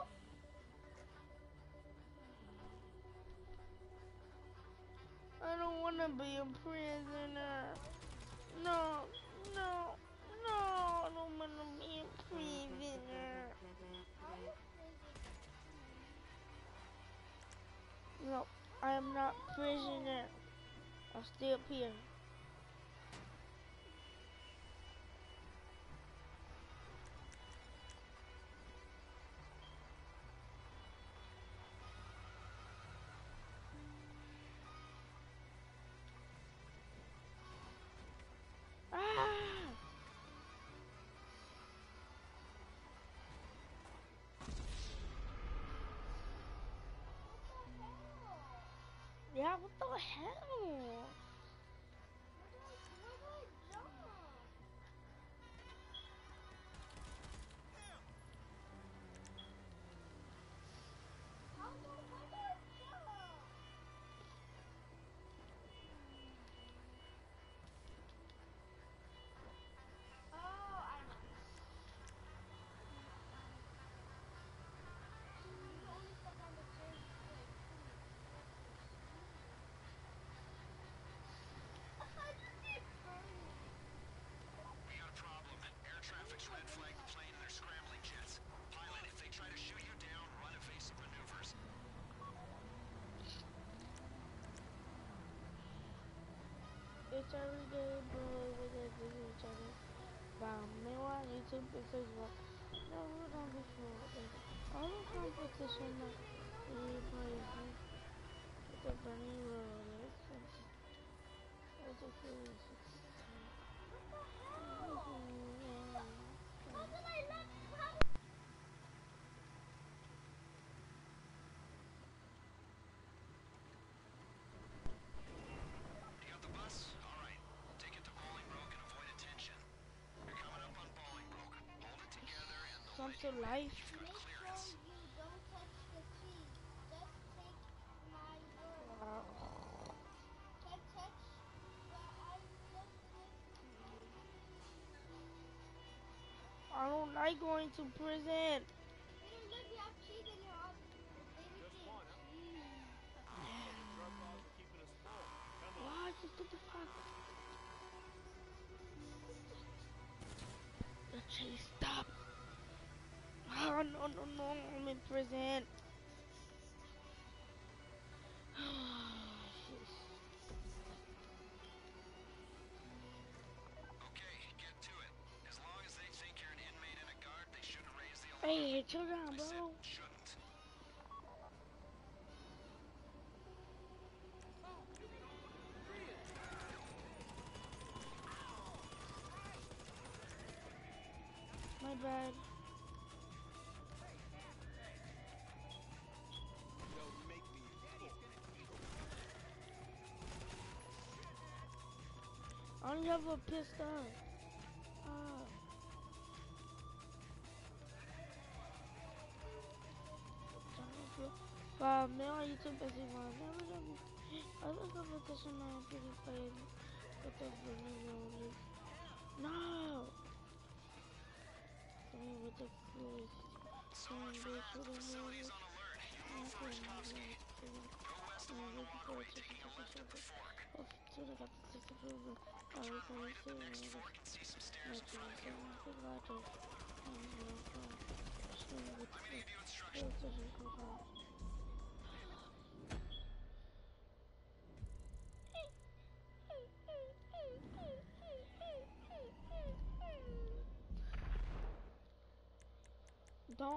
I don't want to be a prisoner. No, no, no. I don't want to be a prisoner. No, I am not prisoner. I'll stay up here. Ah! Yeah, what the hell? Where do I jump? Where do I jump? Oh, I know. You can only step on the stairs. I just keep burning. We got a problem. Air traffic's red flagged the plane and they're scrambling jets. Pilot, if they try to shoot you down, run evasive maneuvers. It's every day, bro, with each other. Wow, meanwhile, YouTube and Facebook. Never done before. All the competition that we play with the bunny road. It's a curious. How did I let? How? You got the bus? Alright. Take it to Bolingbroke and avoid attention. You're coming up on Bolingbroke. Hold it together and they'll Come let to you in. life. You've got Make sure clearance. you don't touch the cheese. Just take my word. Can't touch the I don't like going to prison. Peter, look, you have cheese in your arm. Baby Just thing. one, huh? The drug laws are keeping us full. Come on. Why you stupid fuck? The chase, stop. Oh, no, no, no, I'm in prison. Okay, get to it. As long as they think you're an inmate and a guard, they shouldn't raise the alarm. Hey, chill down, I bro. said shouldn't. My bad. Don't make me I only have a pistol. Ah. Wow, now on YouTube is one. Never done. Other competition I pretty played with the bunny roller. No! I mean, with the cruise. So much for that. The facility's on alert. You move first, Kovsky. Go west along the waterway, taking a left at the fork. Turn right at the next fork and see some stairs in front of you. Let me give you instructions.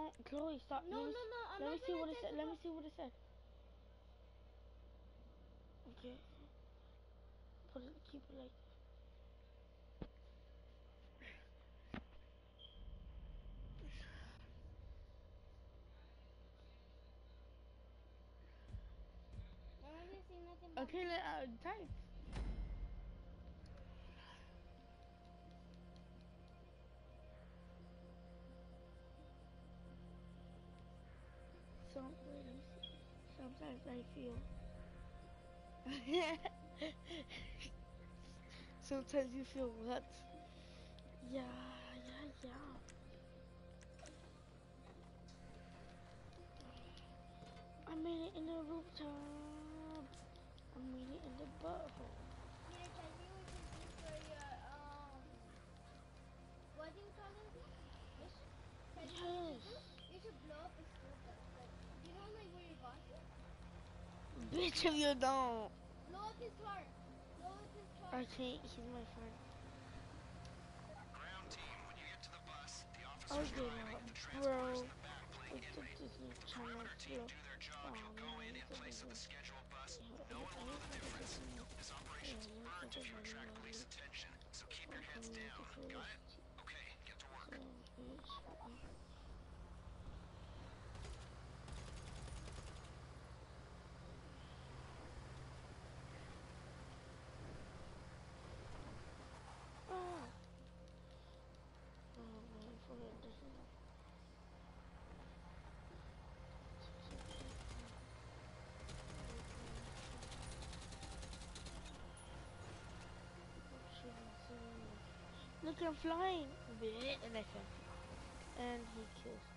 Don't, Chloe, stop. No, Let me, no, no, I'm let not me see gonna what it take said. it Let me off. see what it said. Okay. Put it, keep it like. I'm not gonna say nothing about Okay, type. Wait, let me see. Sometimes I feel. Sometimes you feel what? Yeah, yeah, yeah. I made it in the rooftop. I made it in the butthole. Peter, can I see what you can do for your, what do you call it again? Mission? Can I see what you Yes. should do? You should blow up a school bus. Like, you know, like where your boss is? Bitch, if you don't. Blow up his car. Blow up his car. I can't. He's my friend. Ground team, when you get to the bus, the I'll officer's get driving. up, The transporter's bro. in the back playing Let's take inmate. this new The channel, perimeter team bro. do their job. You'll go in place of the scheduled bus. No one will know the difference. This operation's burnt if you attract police attention. So keep your heads down. Got it? Okay, get to work. Oh, man, forget this one. Look, I'm flying. And I fell. And he kills me.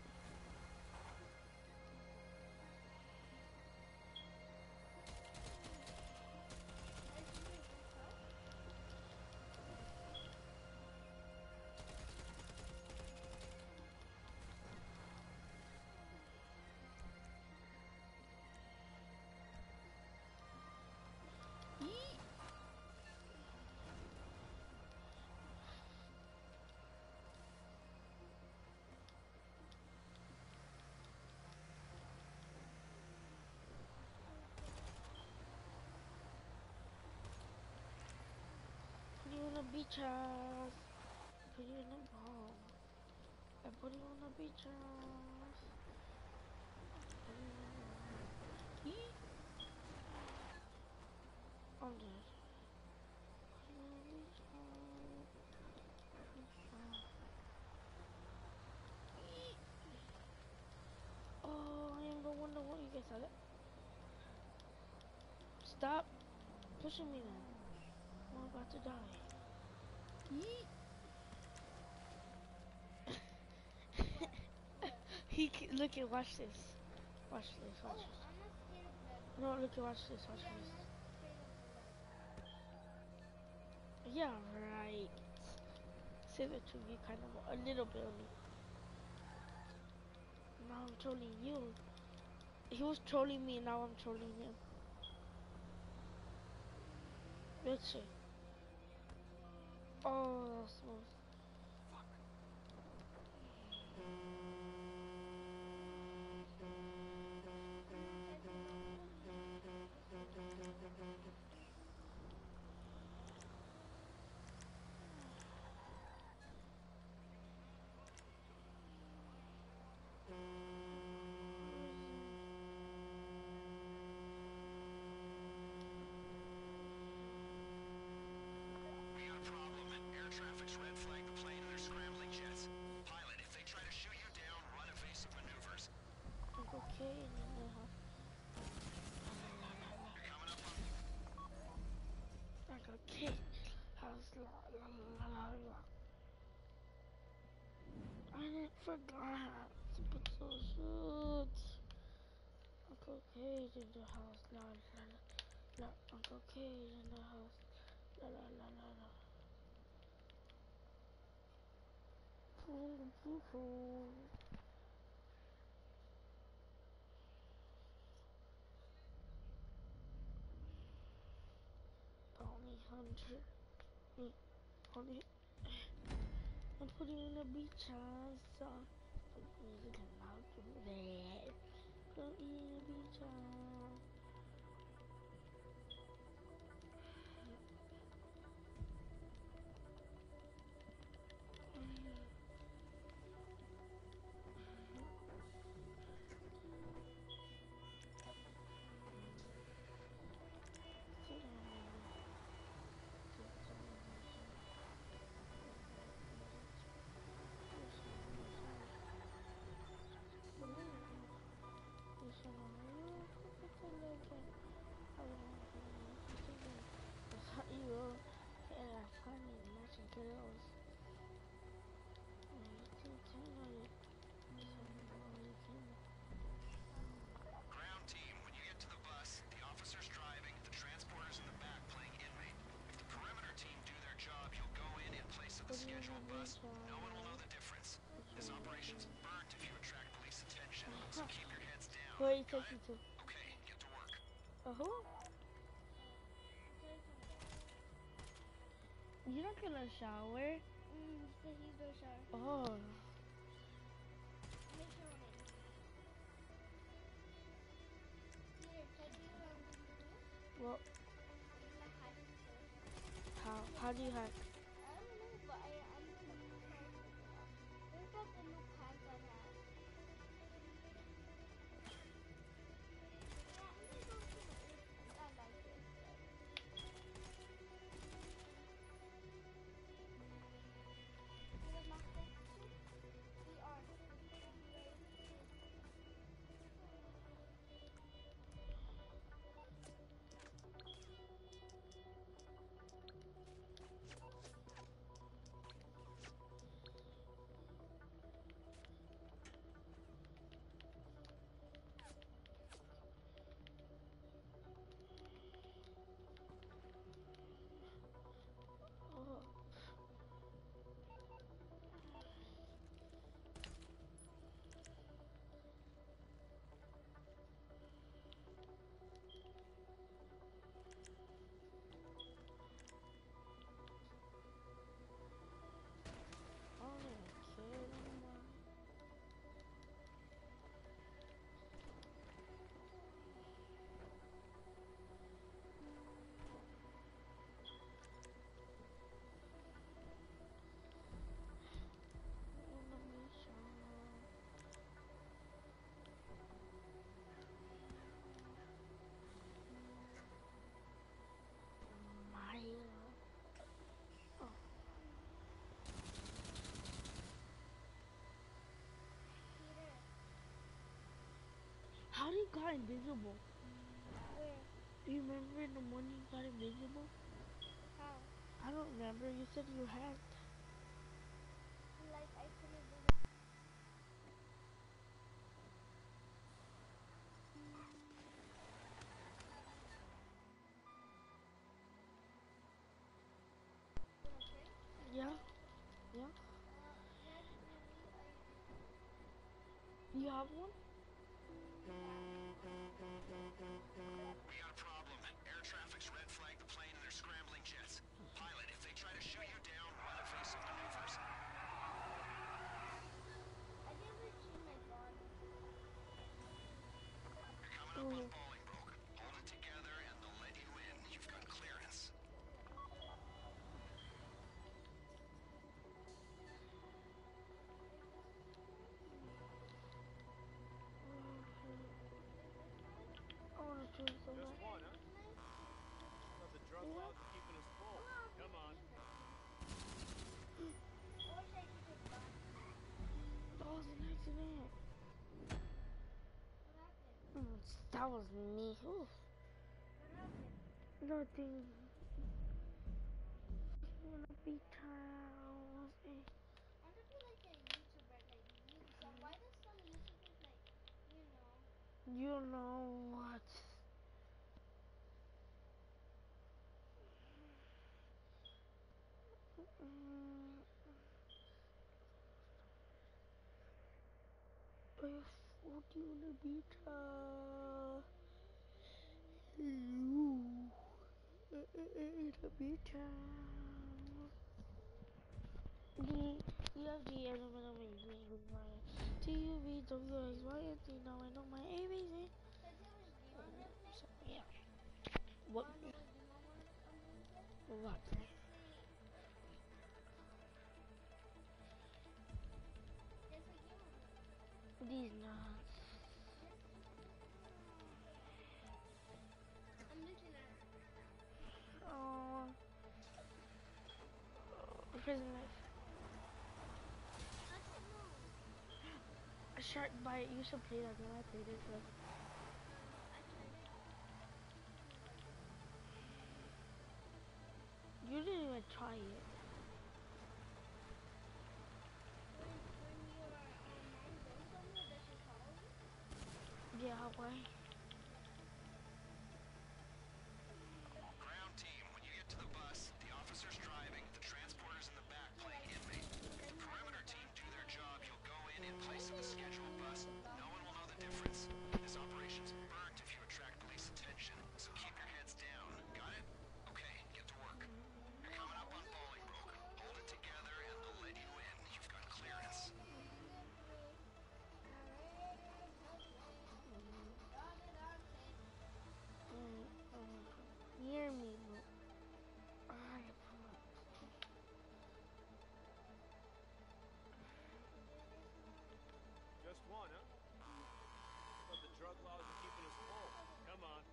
Yee. Put you on the beach house. Put you in the bomb. I put you on the beach house. Yee. I'm dead. Put you on the beach house. Yee. Oh, I am the one that won. You guys saw that? Stop pushing me then. I'm about to die. Yee. Look at, watch this. Watch this, watch Oh, this. I'm not scared of blood. No, look at, watch this, watch Peter, I'm this. not afraid of blood. Yeah, right. Say that to me kind of a little bit only. Now I'm trolling you. He was trolling me, now I'm trolling him. Let's see. Oh, that's smooth. We got a problem. Air traffic's red flagged the plane and they're scrambling jets. Pilot, if they try to shoot you down, run evasive maneuvers. Uncle K in the house. You're coming up on... Uncle K. House I didn't forgot to put those shoots. Uncle K's in the house. La la la la. Uncle K's in the house. La la la la la. Boom boom boom. Bounty hunter. Bounty. I'm putting in the beach house. Music and loud to that. Go eat a beach time. You and funny matching girls. Ground team, when you get to the bus, the officer's driving, the transporter's in the back playing inmate. If the perimeter team do their job, you'll go in place of the scheduled bus. No one will know the difference. This operation's burnt if you attract police attention, so keep your heads down. Where you Got take you it? to? Okay, get to work. Uh-huh. You're not gonna shower? He's no shower. Oh. Make sure on it. Here, check your Well, my hack first. how do you hack? I don't know, but I'm gonna try to figure it out. Look at the new pants I have. Yeah, I'm gonna go to the old pants. I like it. The master we are. Oh. How do you got invisible? Where? Do you remember the one you got invisible? How? I don't remember. You said you hacked. Like I couldn't do it. Okay. Yeah. Yeah. Yes, maybe You have one? We got a problem. Air traffic's red flagged the plane and they're scrambling jets. Pilot, if they try to shoot you down, run evasive maneuvers. I didn't retrieve my gun. You're coming up on Bolingbroke. Hold it together and they'll let you in. You've got clearance. I want to choose the Just one. one, huh? Thought the drug laws are keeping us full. Come on. I wish I could have gone. That was an accident. What happened? That was me. Oof. What happened? Nothing. Wanna be towels. I want to be like a YouTuber, like you. So why does some YouTubers like, you know? You know what? If would you wanna be towels? You. The be towels. DFG, I don't know my TUV, WXYZ, now I know my ABC. So, yeah. What? What? These nuts. I'm looking at it. Oh. Prison life. A shark bite. You should play that game. I played it, but you didn't even try it. Yeah, why? Ground team, when you get to the bus, the officer's driving, the transporter's in the back playing inmate. If the perimeter team do their job, you'll go in place of the scheduled bus. No one will know the difference. This operation's burnt if you attract police attention, so keep your heads down. Got it? Okay, get to work. You're coming up on Bolingbroke. Hold it together and they'll let you in. You've got clearance. Near me, bro. Just one, huh? But the drug laws are keeping us full. Come on.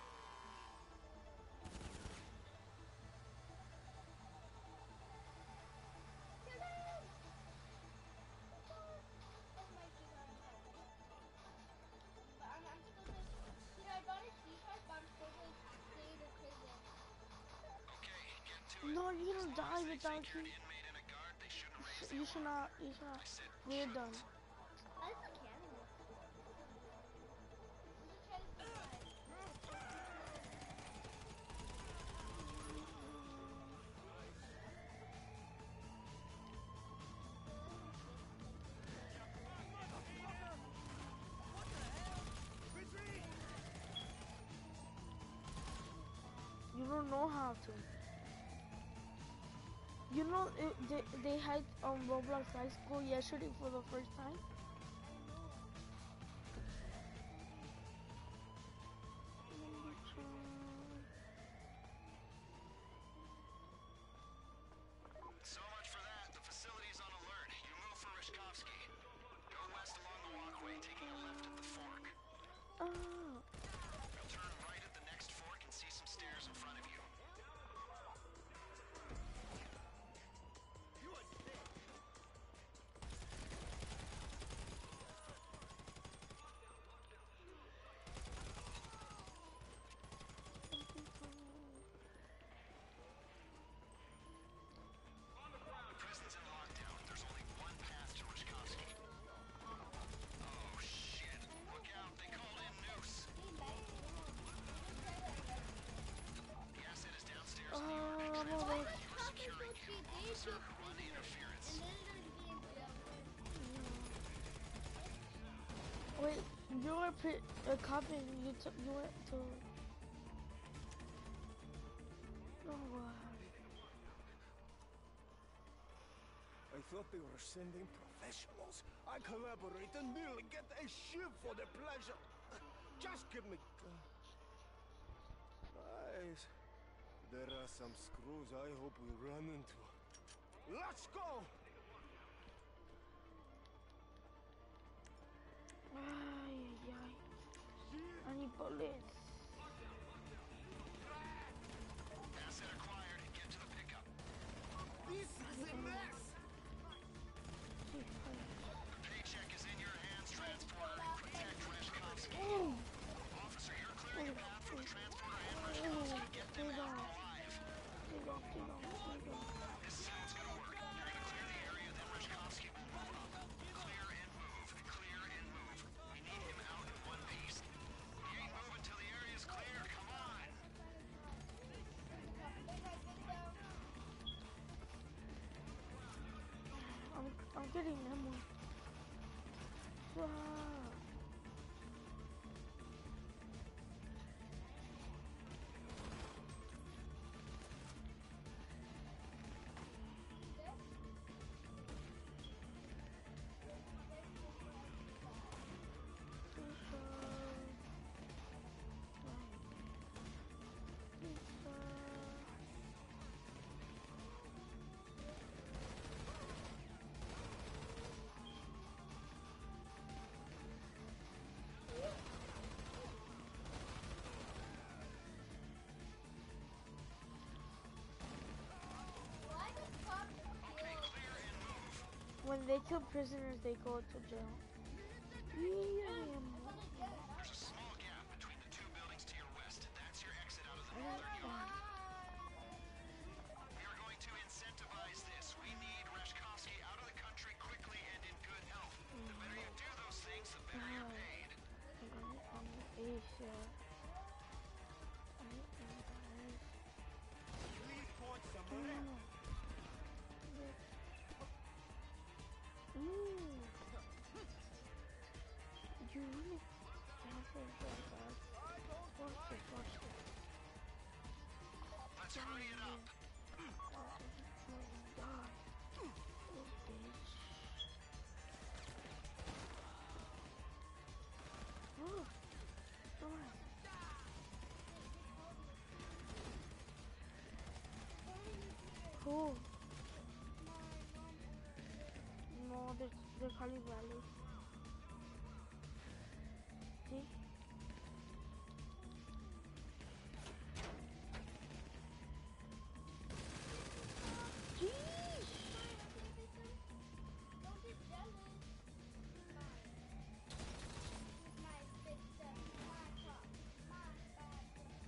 No, you don't die without you. You should not. We're done. You don't know how to. You know, they had Roblox High School yesterday for the first time. So much for that. The facility's on alert. You move for Rishkovsky. Go west along the walkway, taking a left at the fork. Oh. You'll turn right at the next fork and see some stairs in front of you. The prison's in lockdown. There's only one path to Rishkovsky. Oh, shit. Look out. They called in Noose. The asset is downstairs in the yard. Transporter you are securing you. Officer, run the interference. Wait, you were a cop and you went to. Oh God. I thought they were sending professionals. I collaborate and nearly get a ship for their pleasure. Just give me... Guys, there are some screws I hope we run into. Let's go! Ay, ay, ay. I need bullets. Asset acquired. Get to the pickup. This is a mess! The paycheck is in your hands, Transporter. Protect Rishkovsky. Officer, you're clearing a path for the Transporter and Rishkovsky. Get them out alive. This is how it's gonna work. You're gonna clear the area, then Rishkovsky will move up. Clear and move. Clear and move. We need him out in one piece. He ain't moving till the area's clear. Come on. I'm getting them one. Wow. When they kill prisoners, they go to jail. Yeah. There's a small gap between the two buildings to your west. That's your exit out of the northern yard. We are going to incentivize this. We need Reshkovsky out of the country quickly and in good health. The better you do those things, the better you're paid. Please point somewhere. Ooh. You really have to watch it. Let's hurry it up. Cool. No, they're calling rally. See? Jeez! Don't get jealous. My sister, my car, my bad.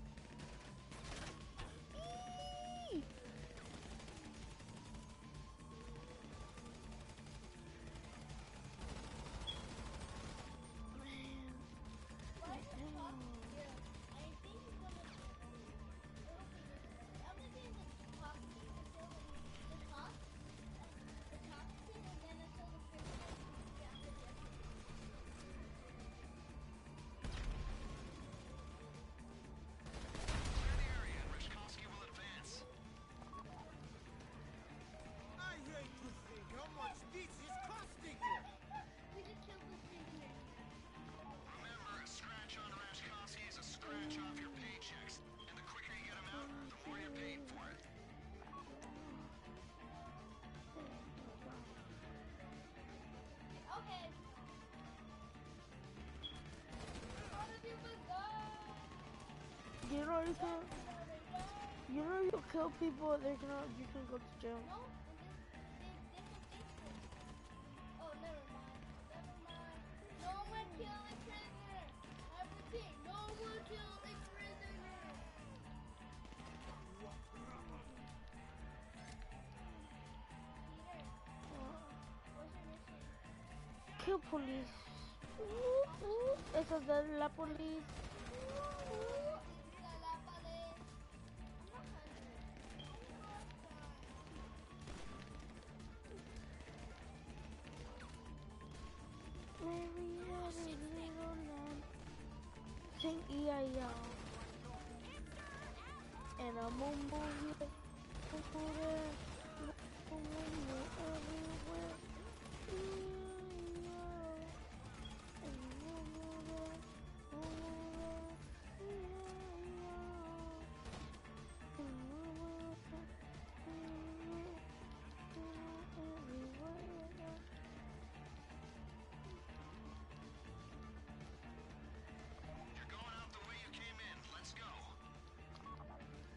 I hate to think how much this is costing you. We just killed the prisoner. Remember, a scratch on Reshkovsky is a scratch off your paychecks. And the quicker you get them out, the more you're paid for it. Okay. You know you kill people, you can go to jail. No, oh, never mind. No one kill a prisoner. I repeat, no one kill a prisoner. Peter, what's your mission? Kill police. Esa es de la police. Sing E-I-O. And a mumble here. Everywhere. You're going out the way you came in. Let's go.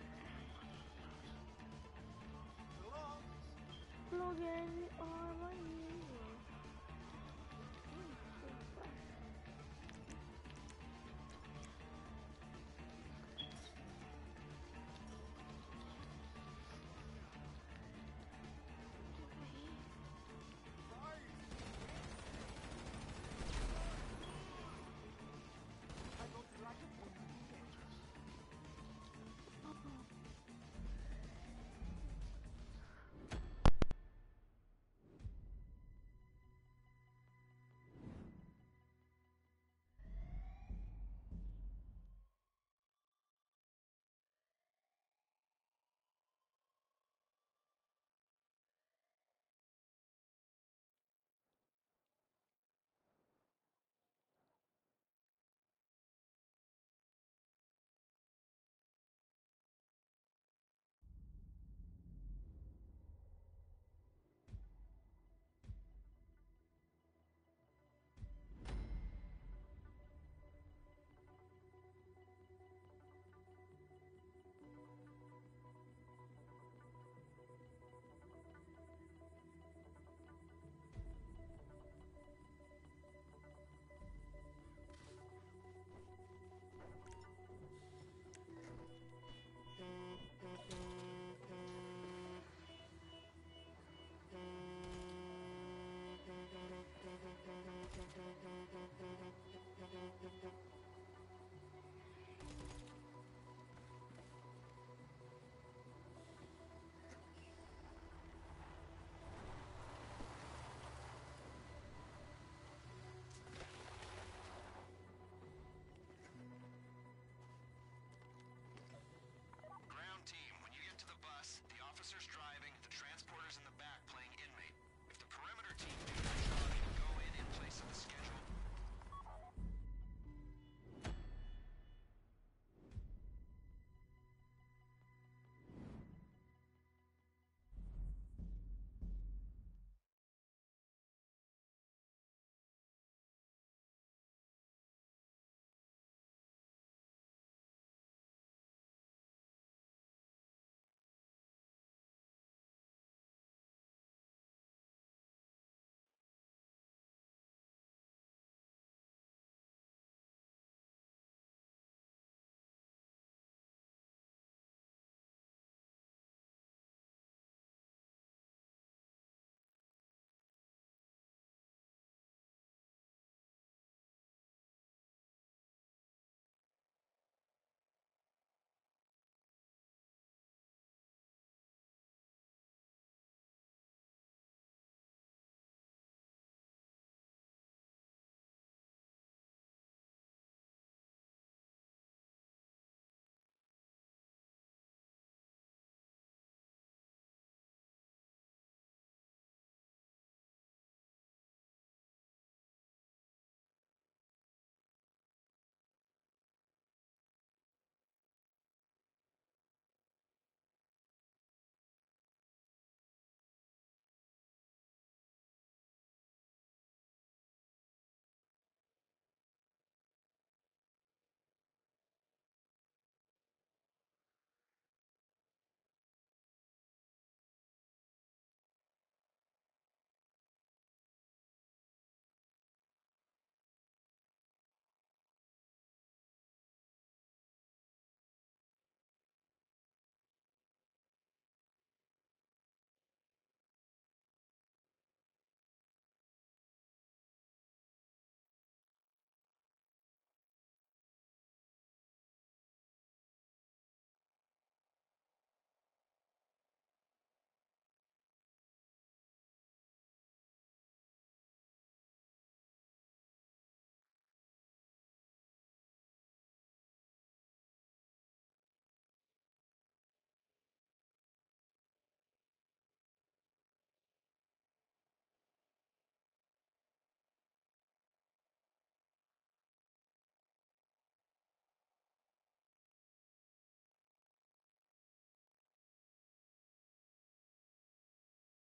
Hello? Look at all my